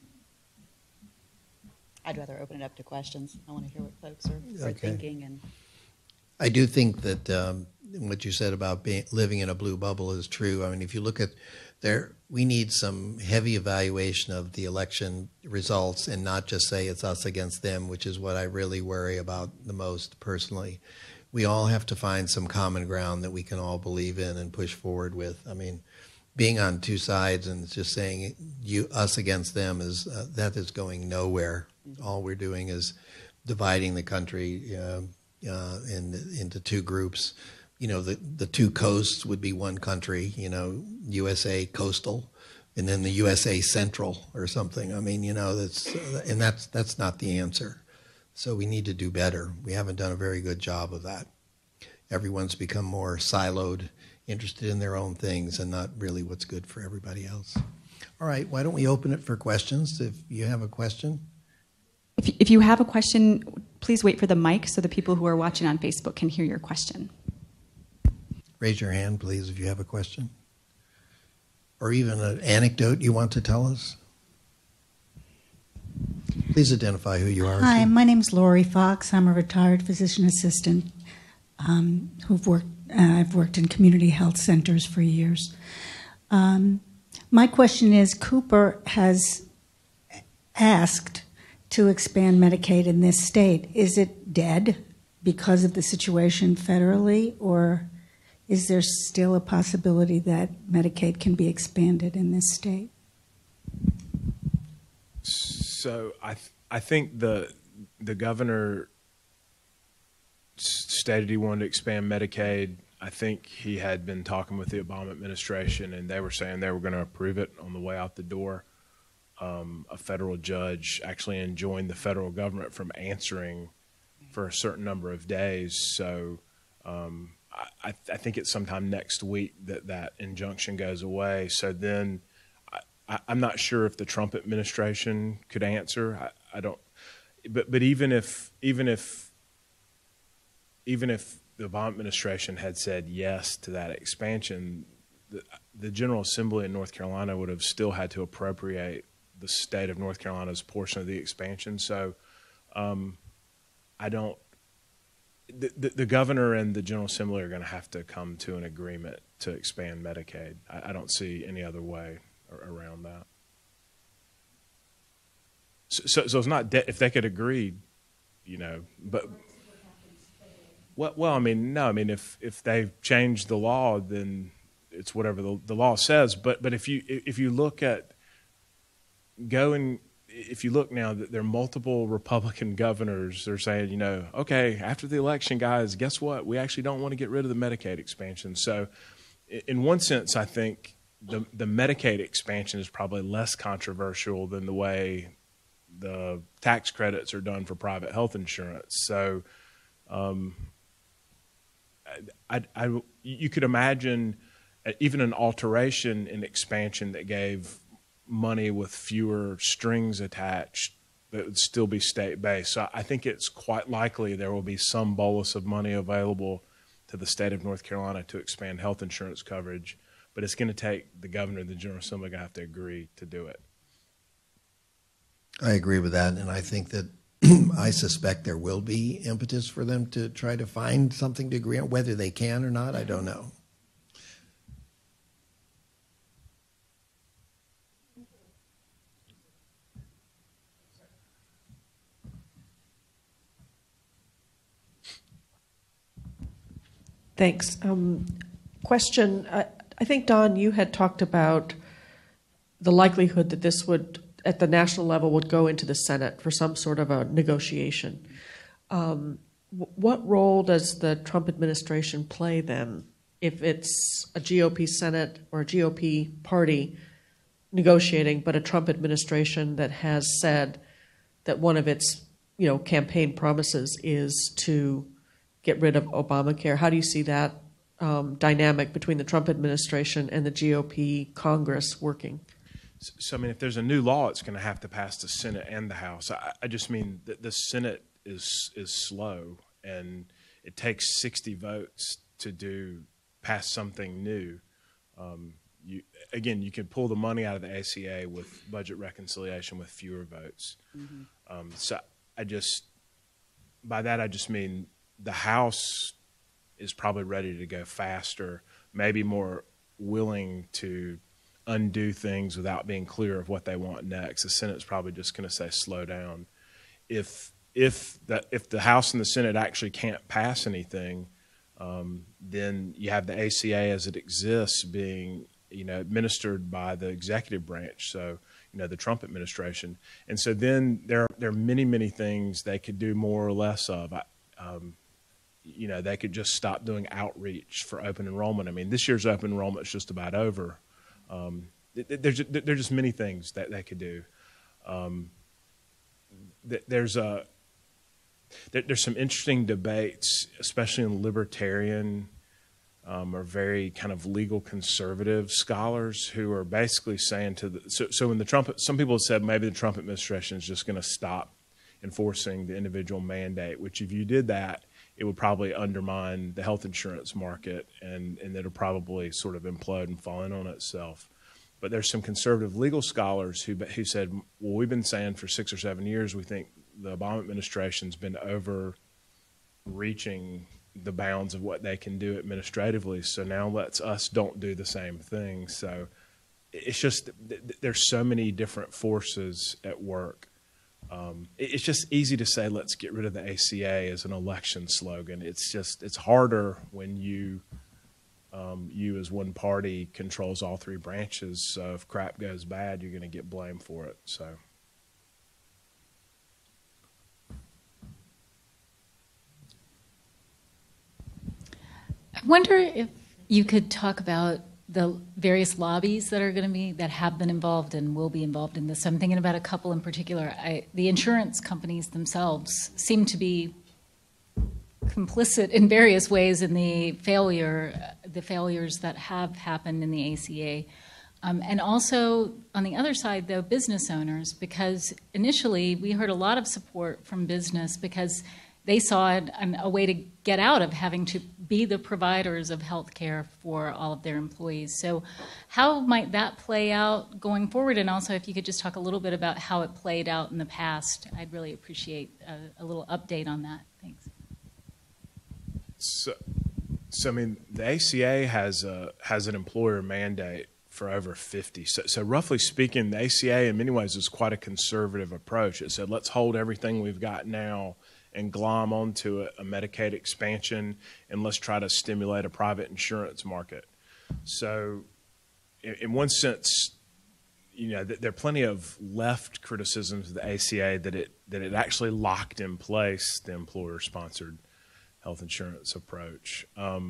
I'd rather open it up to questions. I want to hear what folks are thinking. And I do think that what you said about living in a blue bubble is true. I mean, if you look at we need some heavy evaluation of the election results and not just say it's us against them, which is what I really worry about the most personally. We all have to find some common ground that we can all believe in and push forward with. I mean, being on two sides and just saying us against them that is going nowhere. All we're doing is dividing the country into two groups. The two coasts would be one country. USA coastal, and then the USA central or something. I mean, that's not the answer. So we need to do better. We haven't done a very good job of that. Everyone's become more siloed, interested in their own things and not really what's good for everybody else. All right, why don't we open it for questions? If you have a question. If you have a question, please wait for the mic so the people who are watching on Facebook can hear your question. Raise your hand, please, if you have a question. Or even an anecdote you want to tell us. Please identify who you are. Hi, my name's Lori Fox. I'm a retired physician assistant I've worked in community health centers for years. My question is, Cooper has asked to expand Medicaid in this state. Is it dead because of the situation federally, or is there still a possibility that Medicaid can be expanded in this state? So I think the governor stated he wanted to expand Medicaid. I think he had been talking with the Obama administration, and they were saying they were going to approve it on the way out the door. A federal judge actually enjoined the federal government from answering for a certain number of days. So I think it's sometime next week that injunction goes away. So then I'm not sure if the Trump administration could answer. I don't. But even if the Obama administration had said yes to that expansion, the General Assembly in North Carolina would have still had to appropriate the state of North Carolina's portion of the expansion. So I don't. The governor and the General Assembly are going to have to come to an agreement to expand Medicaid. I don't see any other way around that. So it's not if they could agree, but. Well, I mean, no. I mean, if they've changed the law, then it's whatever the law says. But if you look now, that there are multiple Republican governors, they're saying, okay, after the election, guys, guess what? We actually don't want to get rid of the Medicaid expansion. So, in one sense, I think the Medicaid expansion is probably less controversial than the way the tax credits are done for private health insurance. So. You could imagine even an alteration in expansion that gave money with fewer strings attached that would still be state-based. So I think it's quite likely there will be some bolus of money available to the state of North Carolina to expand health insurance coverage, but it's going to take the governor and the General Assembly going to have to agree to do it. I agree with that, and I think that I suspect there will be impetus for them to try to find something to agree on. Whether they can or not, I don't know. Thanks. Question. I think, Don, you had talked about the likelihood that this would, at the national level, would go into the Senate for some sort of a negotiation. What role does the Trump administration play then if it's a GOP Senate or a GOP party negotiating, but a Trump administration that has said that one of its campaign promises is to get rid of Obamacare? How do you see that dynamic between the Trump administration and the GOP Congress working? So, I mean, if there's a new law, it's going to have to pass the Senate and the House. I just mean that the Senate is slow, and it takes 60 votes to pass something new. You can pull the money out of the ACA with budget reconciliation with fewer votes. Mm-hmm. By that I just mean the House is probably ready to go faster, maybe more willing to undo things without being clear of what they want next. The Senate's probably just going to say slow down. If the House and the Senate actually can't pass anything, then you have the ACA as it exists being administered by the executive branch, so the Trump administration. And so then there are many things they could do more or less of. They could just stop doing outreach for open enrollment. I mean, this year's open enrollment is just about over. There's just many things that they could do. There's some interesting debates, especially in libertarian or very kind of legal conservative scholars who are basically saying so when some people have said maybe the Trump administration is just going to stop enforcing the individual mandate, which if you did that, it would probably undermine the health insurance market and it'll probably sort of implode and fall in on itself. But there's some conservative legal scholars who said, well, we've been saying for 6 or 7 years we think the Obama administration's been overreaching the bounds of what they can do administratively, so now us don't do the same thing. So it's just there's so many different forces at work. It's just easy to say let's get rid of the ACA as an election slogan. It's harder when you as one party controls all three branches. So if crap goes bad, you're going to get blamed for it. So. I wonder if you could talk about the various lobbies that have been involved and will be involved in this. I'm thinking about a couple in particular. The insurance companies themselves seem to be complicit in various ways in the failures that have happened in the ACA. And also, on the other side, though, business owners, because initially we heard a lot of support from business because they saw it a way to get out of having to be the providers of health care for all of their employees. So how might that play out going forward? And also, if you could just talk a little bit about how it played out in the past, I'd really appreciate a little update on that. Thanks. So I mean, the ACA has an employer mandate for over 50. So roughly speaking, the ACA in many ways is quite a conservative approach. It said, let's hold everything we've got now and glom onto a Medicaid expansion, and let's try to stimulate a private insurance market. So in one sense, there are plenty of left criticisms of the ACA that it actually locked in place the employer-sponsored health insurance approach.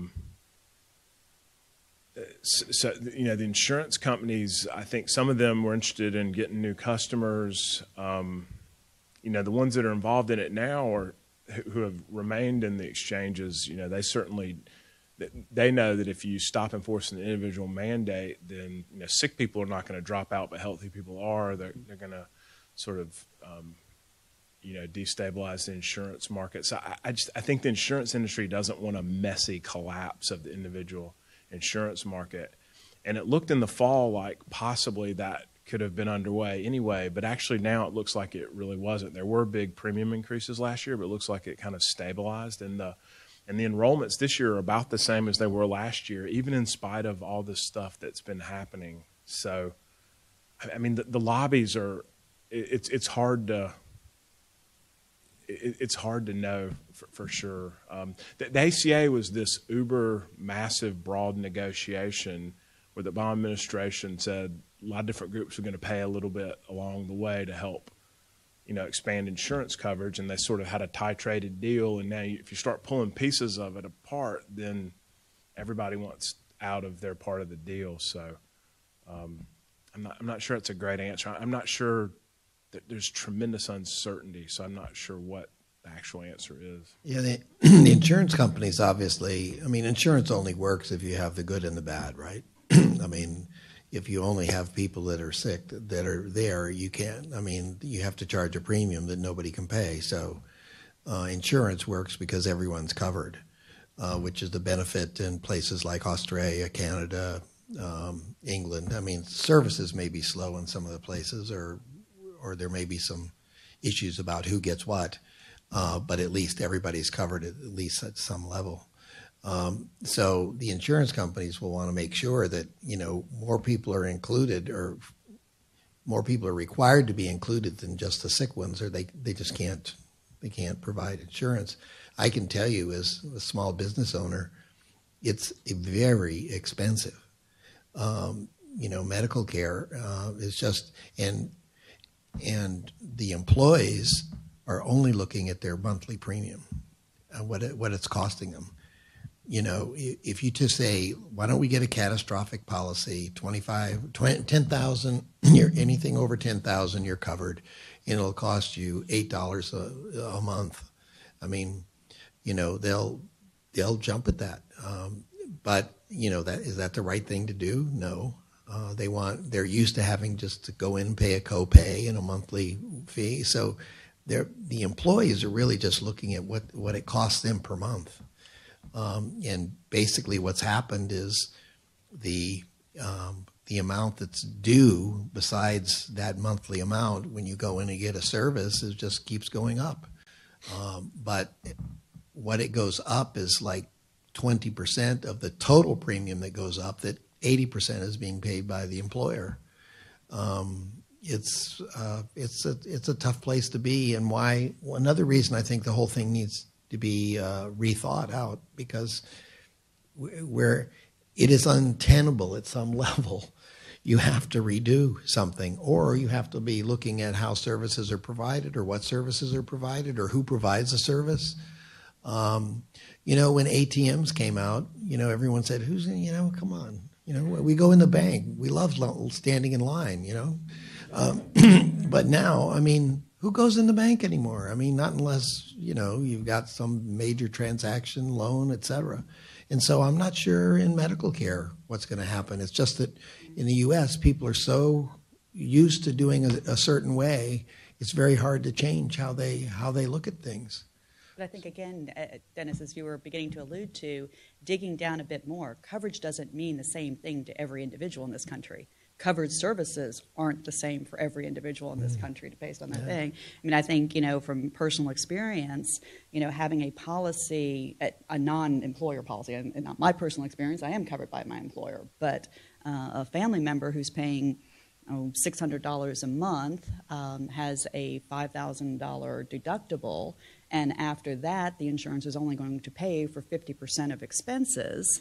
The insurance companies, I think some of them were interested in getting new customers. The ones that are involved in it now or who have remained in the exchanges, they know that if you stop enforcing the individual mandate, then sick people are not going to drop out, but healthy people are. They're going to sort of destabilize the insurance market. So I think the insurance industry doesn't want a messy collapse of the individual insurance market. And it looked in the fall like possibly that could have been underway anyway, but actually now it looks like it really wasn't. There were big premium increases last year, but it looks like it kind of stabilized. And the enrollments this year are about the same as they were last year, even in spite of all this stuff that's been happening. So, I mean, the lobbies are, it's hard to, it's hard to know for sure. The ACA was this uber massive, broad negotiation where the Obama administration said a lot of different groups were going to pay a little bit along the way to help, expand insurance coverage, and they sort of had a titrated deal. And now, if you start pulling pieces of it apart, then everybody wants out of their part of the deal. So, I'm not sure it's a great answer. I'm not sure that there's tremendous uncertainty, so I'm not sure what the actual answer is. Yeah, the insurance companies, obviously, insurance only works if you have the good and the bad, right? If you only have people that are sick that are there, you can't. You have to charge a premium that nobody can pay. So insurance works because everyone's covered, which is the benefit in places like Australia, Canada, England. Services may be slow in some of the places, or there may be some issues about who gets what, but at least everybody's covered at least at some level. So the insurance companies will want to make sure that, more people are included, or more people are required to be included than just the sick ones, or they just can't provide insurance. I can tell you, as a small business owner, it's very expensive. Medical care is just, and the employees are only looking at their monthly premium, what it's costing them. If you just say, why don't we get a catastrophic policy, 10,000, anything over 10,000, you're covered, and it'll cost you $8 a month. They'll jump at that. But is that the right thing to do? No. They're used to having just to go in and pay a copay and a monthly fee. So the employees are really just looking at what it costs them per month. And basically what's happened is the amount that's due besides that monthly amount when you go in and get a service just keeps going up. But what it goes up is like 20% of the total premium that goes up, that 80% is being paid by the employer. It's a tough place to be, and another reason I think the whole thing needs to be rethought out, because where it is untenable at some level, you have to redo something, or you have to be looking at how services are provided, or what services are provided, or who provides the service. When ATMs came out, everyone said, come on, we go in the bank, we love standing in line, but now, who goes in the bank anymore? Not unless, you've got some major transaction, loan, et cetera. And so I'm not sure in medical care what's going to happen. It's just that in the U.S., people are so used to doing a certain way, it's very hard to change how they look at things. But I think, again, Dennis, as you were beginning to allude to, digging down a bit more, coverage doesn't mean the same thing to every individual in this country. Covered services aren't the same for every individual in this country based on that thing. I think, from personal experience, having a policy, a non-employer policy, and not my personal experience, I am covered by my employer, but a family member who's paying $600 a month has a $5,000 deductible, and after that, the insurance is only going to pay for 50% of expenses.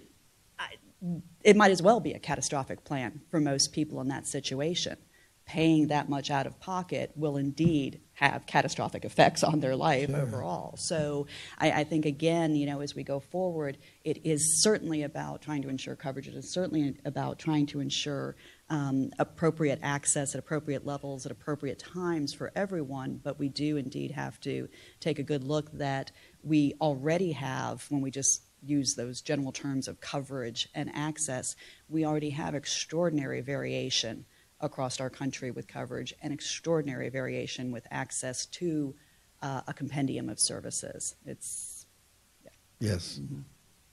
It might as well be a catastrophic plan for most people in that situation. Paying that much out of pocket will indeed have catastrophic effects on their life overall. So I think, again, as we go forward, it is certainly about trying to ensure coverage. It is certainly about trying to ensure appropriate access at appropriate levels at appropriate times for everyone. But we do indeed have to take a good look that we already have, when we just use those general terms of coverage and access, we already have extraordinary variation across our country with coverage and extraordinary variation with access to a compendium of services. Yes. Mm-hmm.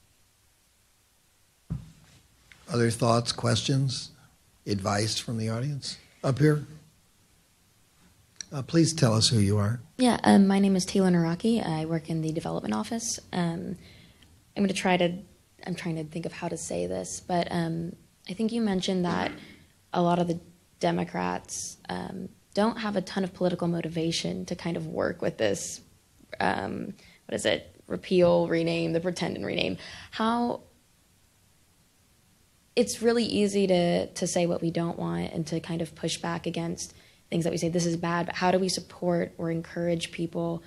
Other thoughts, questions, advice from the audience? Up here. Please tell us who you are. Yeah, my name is Taylor Naraki. I work in the development office. I'm trying to think of how to say this, but I think you mentioned that a lot of the Democrats don't have a ton of political motivation to kind of work with this, repeal, rename, the pretend and rename. How it's really easy to say what we don't want and to kind of push back against things that we say, this is bad, but how do we support or encourage people,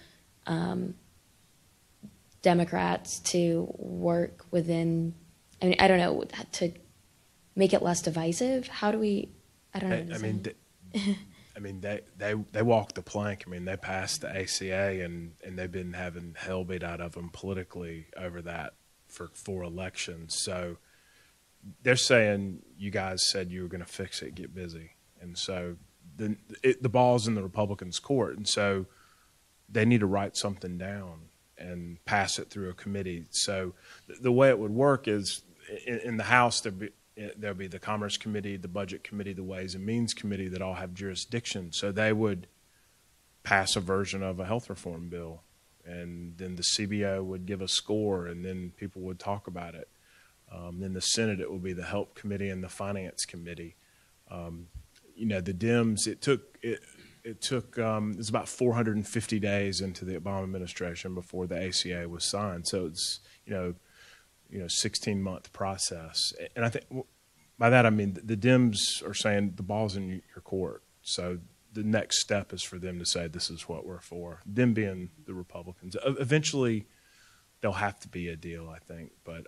Democrats, to work within, I mean, I don't know, to make it less divisive? How do we, I don't know. They walked the plank. I mean, they passed the ACA, and they've been having hell beat out of them politically over that for 4 elections. So they're saying, you guys said you were going to fix it, get busy. And so the ball's in the Republicans' court. And so they need to write something down and pass it through a committee. So the way it would work is in the House, there'll be the Commerce Committee, the Budget Committee, the Ways and Means Committee that all have jurisdiction. So they would pass a version of a health reform bill, and then the CBO would give a score, and then people would talk about it. Then the Senate, it would be the Help Committee and the Finance Committee. The Dems, it was about 450 days into the Obama administration before the ACA was signed. So it's 16-month process. And I think by that I mean the Dems are saying the ball's in your court. So the next step is for them to say this is what we're for. Them being the Republicans. Eventually, there'll have to be a deal, I think. But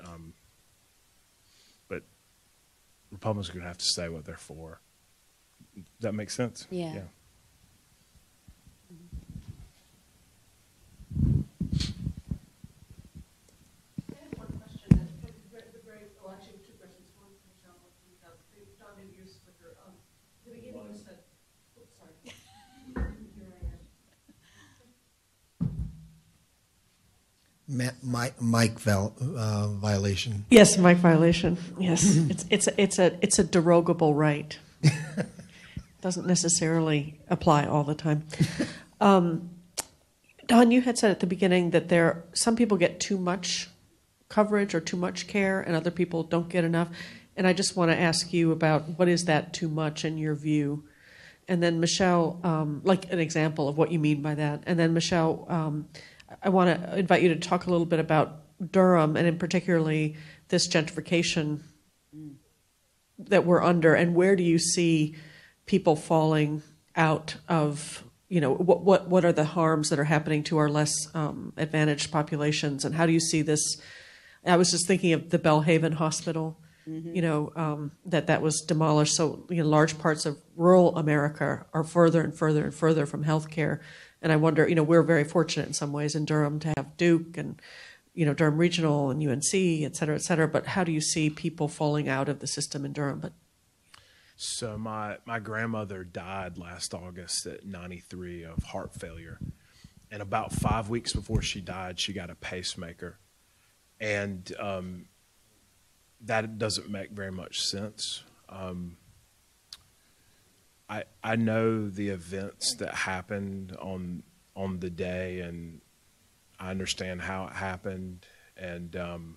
Republicans are going to have to say what they're for. Does that make sense? Yeah. Mic violation. Yes, mic violation. Yes, it's a derogable right. Doesn't necessarily apply all the time. Don, you had said at the beginning that some people get too much coverage or too much care, and other people don't get enough. And I just want to ask you about what is that too much in your view? And then Michelle, like an example of what you mean by that. And then Michelle, I want to invite you to talk a little bit about Durham, and in particularly this gentrification that we're under, and where do you see people falling out of, what are the harms that are happening to our less advantaged populations, and how do you see this? I was just thinking of the Belhaven Hospital, that was demolished. So large parts of rural America are further and further and further from healthcare. And I wonder, we're very fortunate in some ways in Durham to have Duke and, Durham Regional and UNC, et cetera, et cetera. But how do you see people falling out of the system in Durham? So my grandmother died last August at 93 of heart failure. And about 5 weeks before she died, she got a pacemaker. And that doesn't make very much sense. I know the events that happened on the day, and I understand how it happened, and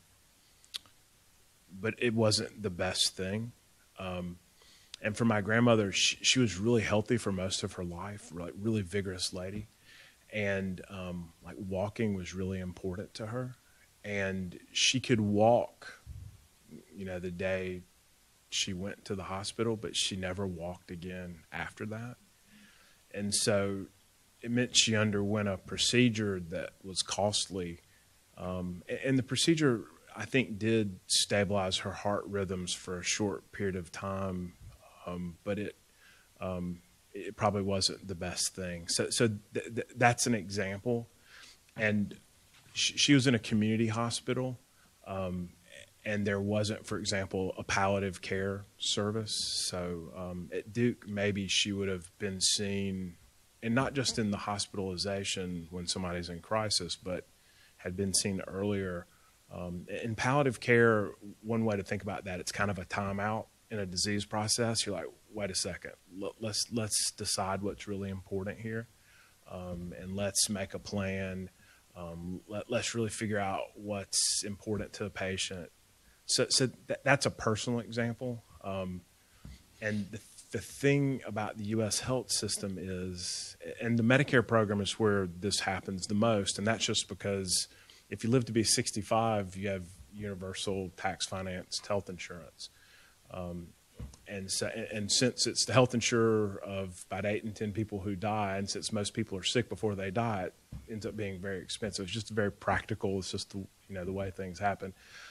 but it wasn't the best thing. And for my grandmother, she was really healthy for most of her life, like really vigorous lady, and like walking was really important to her, and she could walk, the day she went to the hospital, but she never walked again after that. And so it meant she underwent a procedure that was costly. And the procedure, I think, did stabilize her heart rhythms for a short period of time, but it probably wasn't the best thing. So that's an example. And she was in a community hospital, and there wasn't, for example, a palliative care service. So at Duke, maybe she would have been seen, and not just in the hospitalization when somebody's in crisis, but had been seen earlier. In palliative care, one way to think about that, it's kind of a timeout in a disease process. You're like, wait a second, let's decide what's really important here, and let's make a plan. Let's really figure out what's important to a patient. So that's a personal example. And the the thing about the U.S. health system is, and the Medicare program is where this happens the most, and that's just because if you live to be 65, you have universal tax-financed health insurance. And since it's the health insurer of about 8 in 10 people who die, and since most people are sick before they die, it ends up being very expensive. It's just very practical. It's just the way things happen,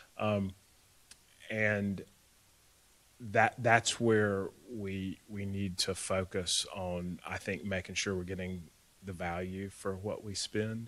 and that's where we need to focus on. I think making sure we're getting the value for what we spend.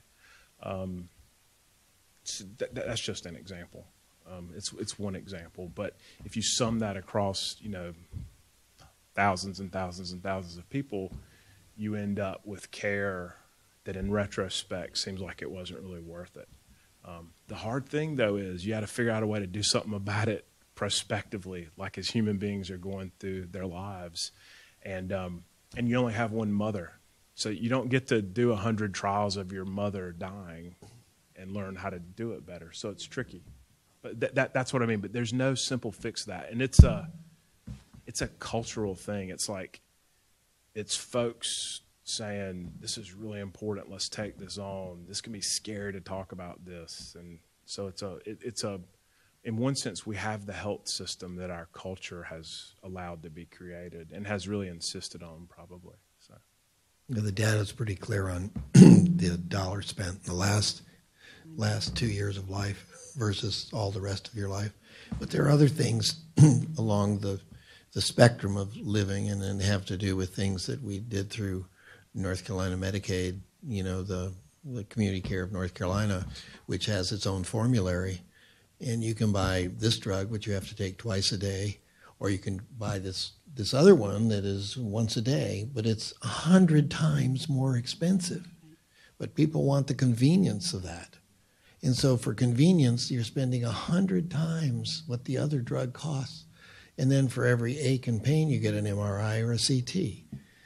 So that's just an example. It's one example, but if you sum that across, thousands and thousands and thousands of people, you end up with care that in retrospect seems like it wasn't really worth it. The hard thing, though, is you got to figure out a way to do something about it prospectively, like as human beings are going through their lives. And you only have one mother, so you don't get to do 100 trials of your mother dying and learn how to do it better. So it's tricky. But that's what I mean. But there's no simple fix to that. And it's a cultural thing. It's folks saying, this is really important, let's take this on. This can be scary to talk about this. And so it's in one sense, we have the health system that our culture has allowed to be created and has really insisted on, probably. So the data is pretty clear on the dollar spent in the last 2 years of life versus all the rest of your life. But there are other things along the spectrum of living, and then have to do with things that we did through North Carolina Medicaid, the Community Care of North Carolina, which has its own formulary. And you can buy this drug, which you have to take twice a day, or you can buy this other one that is once a day, but it's 100 times more expensive. But people want the convenience of that. And so for convenience, you're spending 100 times what the other drug costs. And then for every ache and pain, you get an MRI or a CT.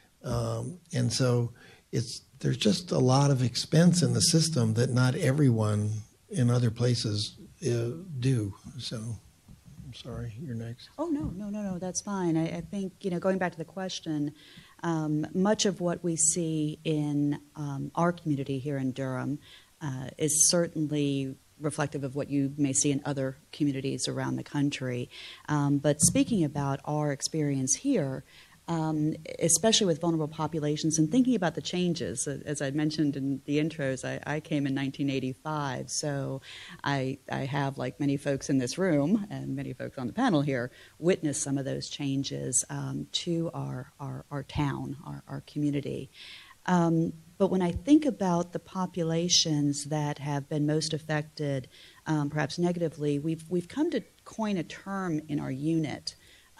And so there's just a lot of expense in the system that not everyone in other places do. So I'm sorry, you're next. Oh, no, that's fine. I think, going back to the question, much of what we see in our community here in Durham is certainly reflective of what you may see in other communities around the country. But speaking about our experience here, especially with vulnerable populations and thinking about the changes, as I mentioned in the intros, I came in 1985, so I have, like many folks in this room and many folks on the panel here, witnessed some of those changes to our town, our community. But when I think about the populations that have been most affected, perhaps negatively, we've come to coin a term in our unit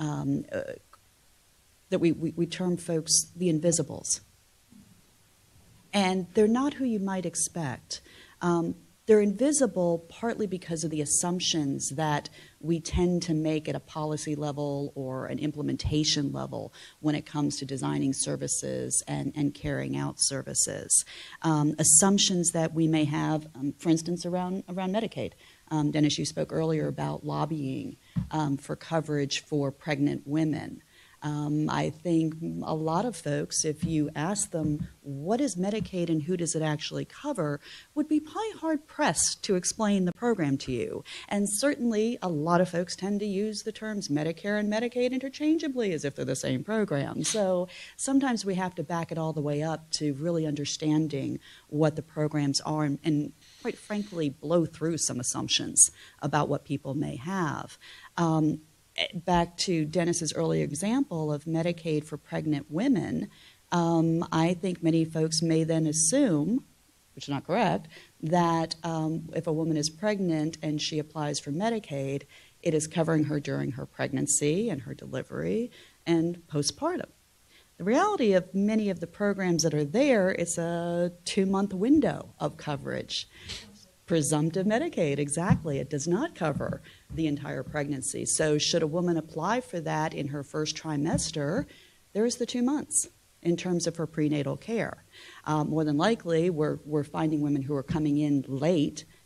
that we term folks the invisibles. And they're not who you might expect. They're invisible partly because of the assumptions that we tend to make at a policy level or an implementation level when it comes to designing services and carrying out services. Assumptions that we may have, for instance, around Medicaid. Dennis, you spoke earlier about lobbying for coverage for pregnant women. I think a lot of folks, if you ask them what is Medicaid and who does it actually cover, would be probably hard-pressed to explain the program to you. And certainly a lot of folks tend to use the terms Medicare and Medicaid interchangeably as if they're the same program. So sometimes we have to back it all the way up to really understanding what the programs are and quite frankly, blow through some assumptions about what people may have. Back to Dennis's earlier example of Medicaid for pregnant women, I think many folks may then assume, which is not correct, that if a woman is pregnant and she applies for Medicaid, it is covering her during her pregnancy and her delivery and postpartum. The reality of many of the programs that are there, it's a 2-month window of coverage. Presumptive Medicaid, exactly. It does not cover the entire pregnancy. So should a woman apply for that in her first trimester, there's the 2 months in terms of her prenatal care. More than likely, we're finding women who are coming in late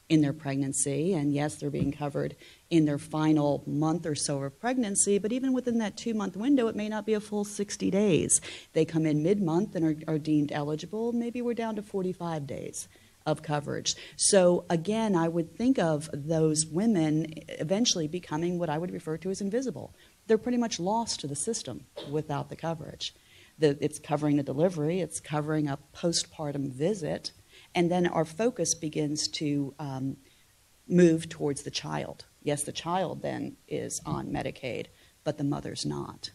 in their pregnancy, and yes, they're being covered in their final month or so of pregnancy, but even within that 2-month window, it may not be a full 60 days. They come in mid-month and are deemed eligible, maybe we're down to 45 days of coverage. So again, I would think of those women eventually becoming what I would refer to as invisible. They're pretty much lost to the system without the coverage. It's covering the delivery, it's covering a postpartum visit, and then our focus begins to move towards the child. Yes, the child then is on Medicaid, but the mother's not.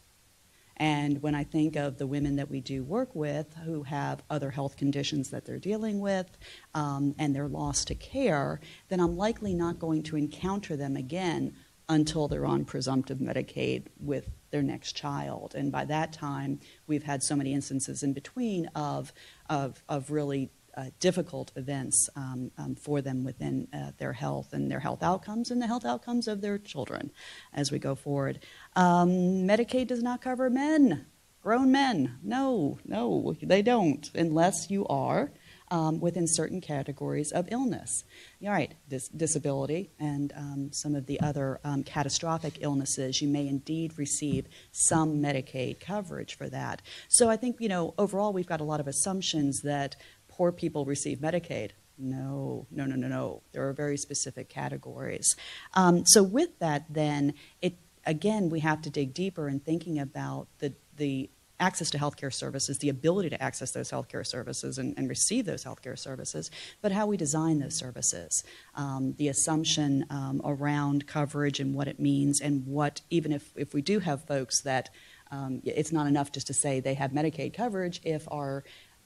And when I think of the women that we do work with who have other health conditions that they're dealing with and they're lost to care, then I'm likely not going to encounter them again until they're on presumptive Medicaid with their next child. And by that time, we've had so many instances in between of really difficult events for them within their health and their health outcomes and the health outcomes of their children as we go forward. Medicaid does not cover men, grown men. No, they don't, unless you are within certain categories of illness. All right, disability and some of the other catastrophic illnesses, you may indeed receive some Medicaid coverage for that. So I think, overall we've got a lot of assumptions that poor people receive Medicaid. No. There are very specific categories. So with that, then, we have to dig deeper in thinking about the access to healthcare services, the ability to access those healthcare services and receive those healthcare services, but how we design those services, the assumption around coverage and what it means, and what, even if we do have folks that it's not enough just to say they have Medicaid coverage if our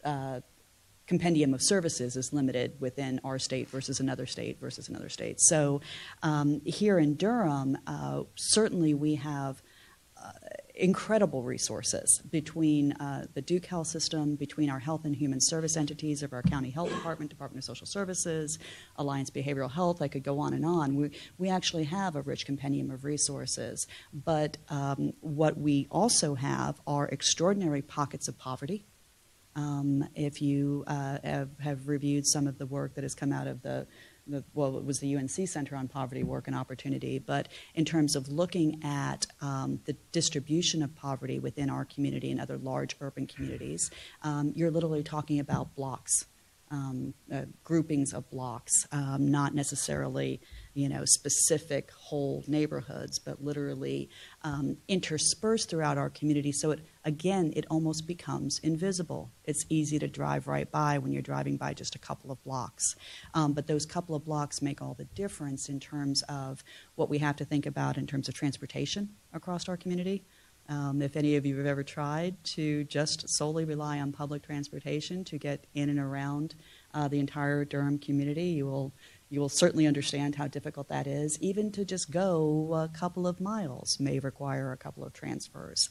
compendium of services is limited within our state versus another state versus another state. So here in Durham, certainly we have incredible resources between the Duke Health System, between our health and human service entities of our county health department, Department of Social Services, Alliance Behavioral Health. I could go on and on. We actually have a rich compendium of resources. But what we also have are extraordinary pockets of poverty. If you have reviewed some of the work that has come out of it was the UNC Center on Poverty, Work, and Opportunity, but in terms of looking at the distribution of poverty within our community and other large urban communities, you're literally talking about blocks, groupings of blocks, not necessarily specific whole neighborhoods, but literally interspersed throughout our community. So it almost becomes invisible. It's easy to drive right by when you're driving by just a couple of blocks. But those couple of blocks make all the difference in terms of what we have to think about in terms of transportation across our community. If any of you have ever tried to just solely rely on public transportation to get in and around the entire Durham community, you will certainly understand how difficult that is. Even to just go a couple of miles may require a couple of transfers.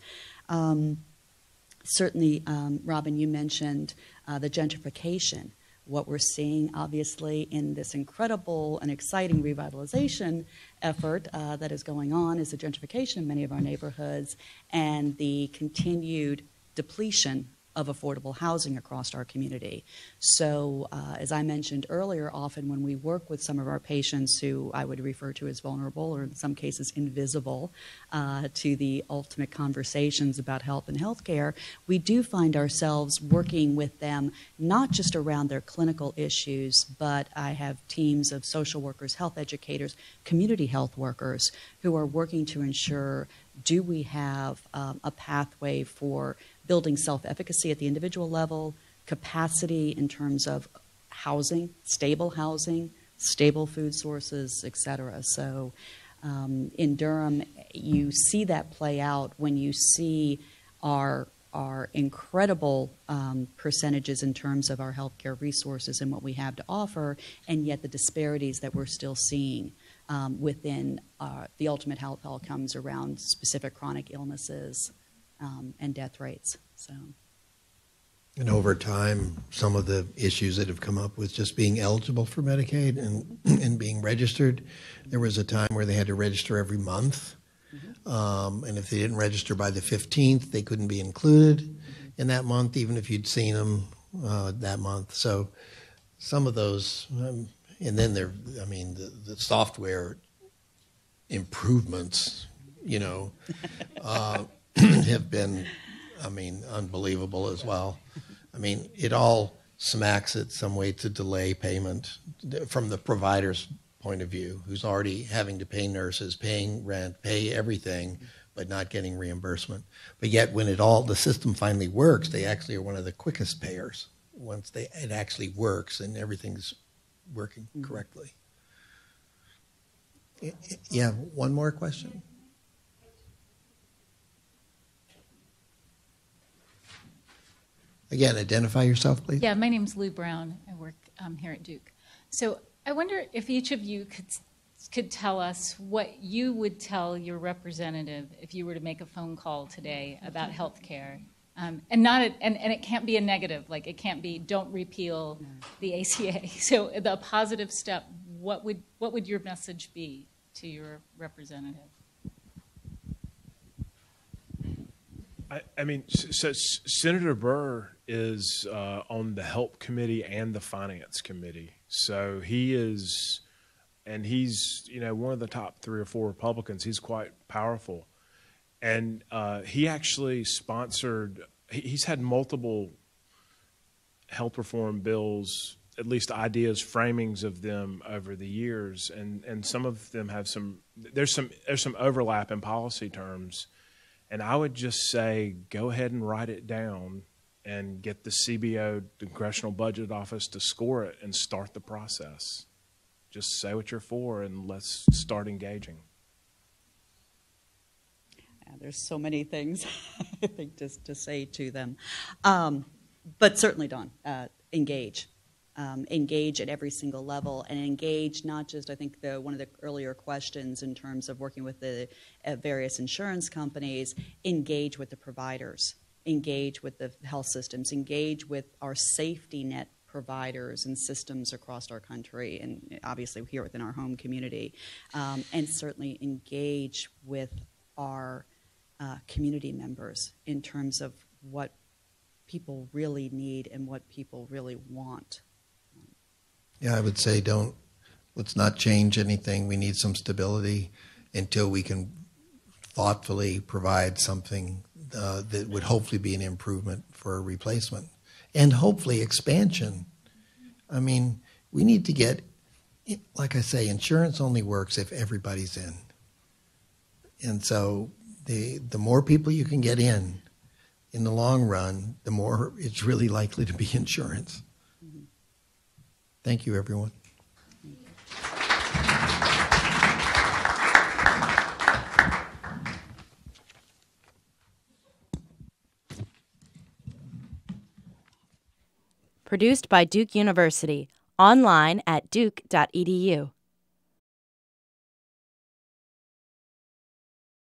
Certainly, Robin, you mentioned the gentrification. What we're seeing, obviously, in this incredible and exciting revitalization effort that is going on is the gentrification of many of our neighborhoods and the continued depletion of affordable housing across our community. So as I mentioned earlier, often when we work with some of our patients who I would refer to as vulnerable or in some cases invisible to the ultimate conversations about health and healthcare, we do find ourselves working with them not just around their clinical issues, but I have teams of social workers, health educators, community health workers who are working to ensure, do we have a pathway for building self-efficacy at the individual level, capacity in terms of housing, stable food sources, et cetera. So in Durham, you see that play out when you see our incredible percentages in terms of our healthcare resources and what we have to offer, and yet the disparities that we're still seeing within the ultimate health outcomes around specific chronic illnesses and death rates. So, and over time, some of the issues that have come up with just being eligible for Medicaid and being registered, there was a time where they had to register every month. Mm-hmm. And if they didn't register by the 15th, they couldn't be included in that month, even if you'd seen them that month. So some of those And then the software improvements, have been, unbelievable as well. It all smacks it some way to delay payment from the provider's point of view, who's already having to pay nurses, paying rent, pay everything, but not getting reimbursement. But yet when the system finally works, they actually are one of the quickest payers once it actually works and everything's working correctly. Yeah, one more question. Again, identify yourself, please. Yeah, my name's Lou Brown. I work here at Duke. So I wonder if each of you could tell us what you would tell your representative if you were to make a phone call today about health care. And it can't be a negative, like it can't be don't repeal the ACA. So the positive step, what would your message be to your representative? So Senator Burr is on the Help Committee and the Finance Committee. So he's one of the top 3 or 4 Republicans. He's quite powerful. And he actually he's had multiple health reform bills, at least ideas, framings of them over the years. And some of them have there's some overlap in policy terms. And I would just say, go ahead and write it down and get the CBO, the Congressional Budget Office, to score it and start the process. Just say what you're for and let's start engaging. Yeah, there's so many things, I think, just to say to them. But certainly, Dawn, engage. Engage at every single level, and engage not just, I think, one of the earlier questions in terms of working with the various insurance companies, engage with the providers, engage with the health systems, engage with our safety net providers and systems across our country, and obviously here within our home community, and certainly engage with our community members in terms of what people really need and what people really want. Yeah, I would say let's not change anything. We need some stability until we can thoughtfully provide something that would hopefully be an improvement for a replacement. And hopefully expansion. We need to get, like I say, insurance only works if everybody's in. And so the more people you can get in the long run, the more it's really likely to be insurance. Thank you, everyone. Produced by Duke University. Online at duke.edu.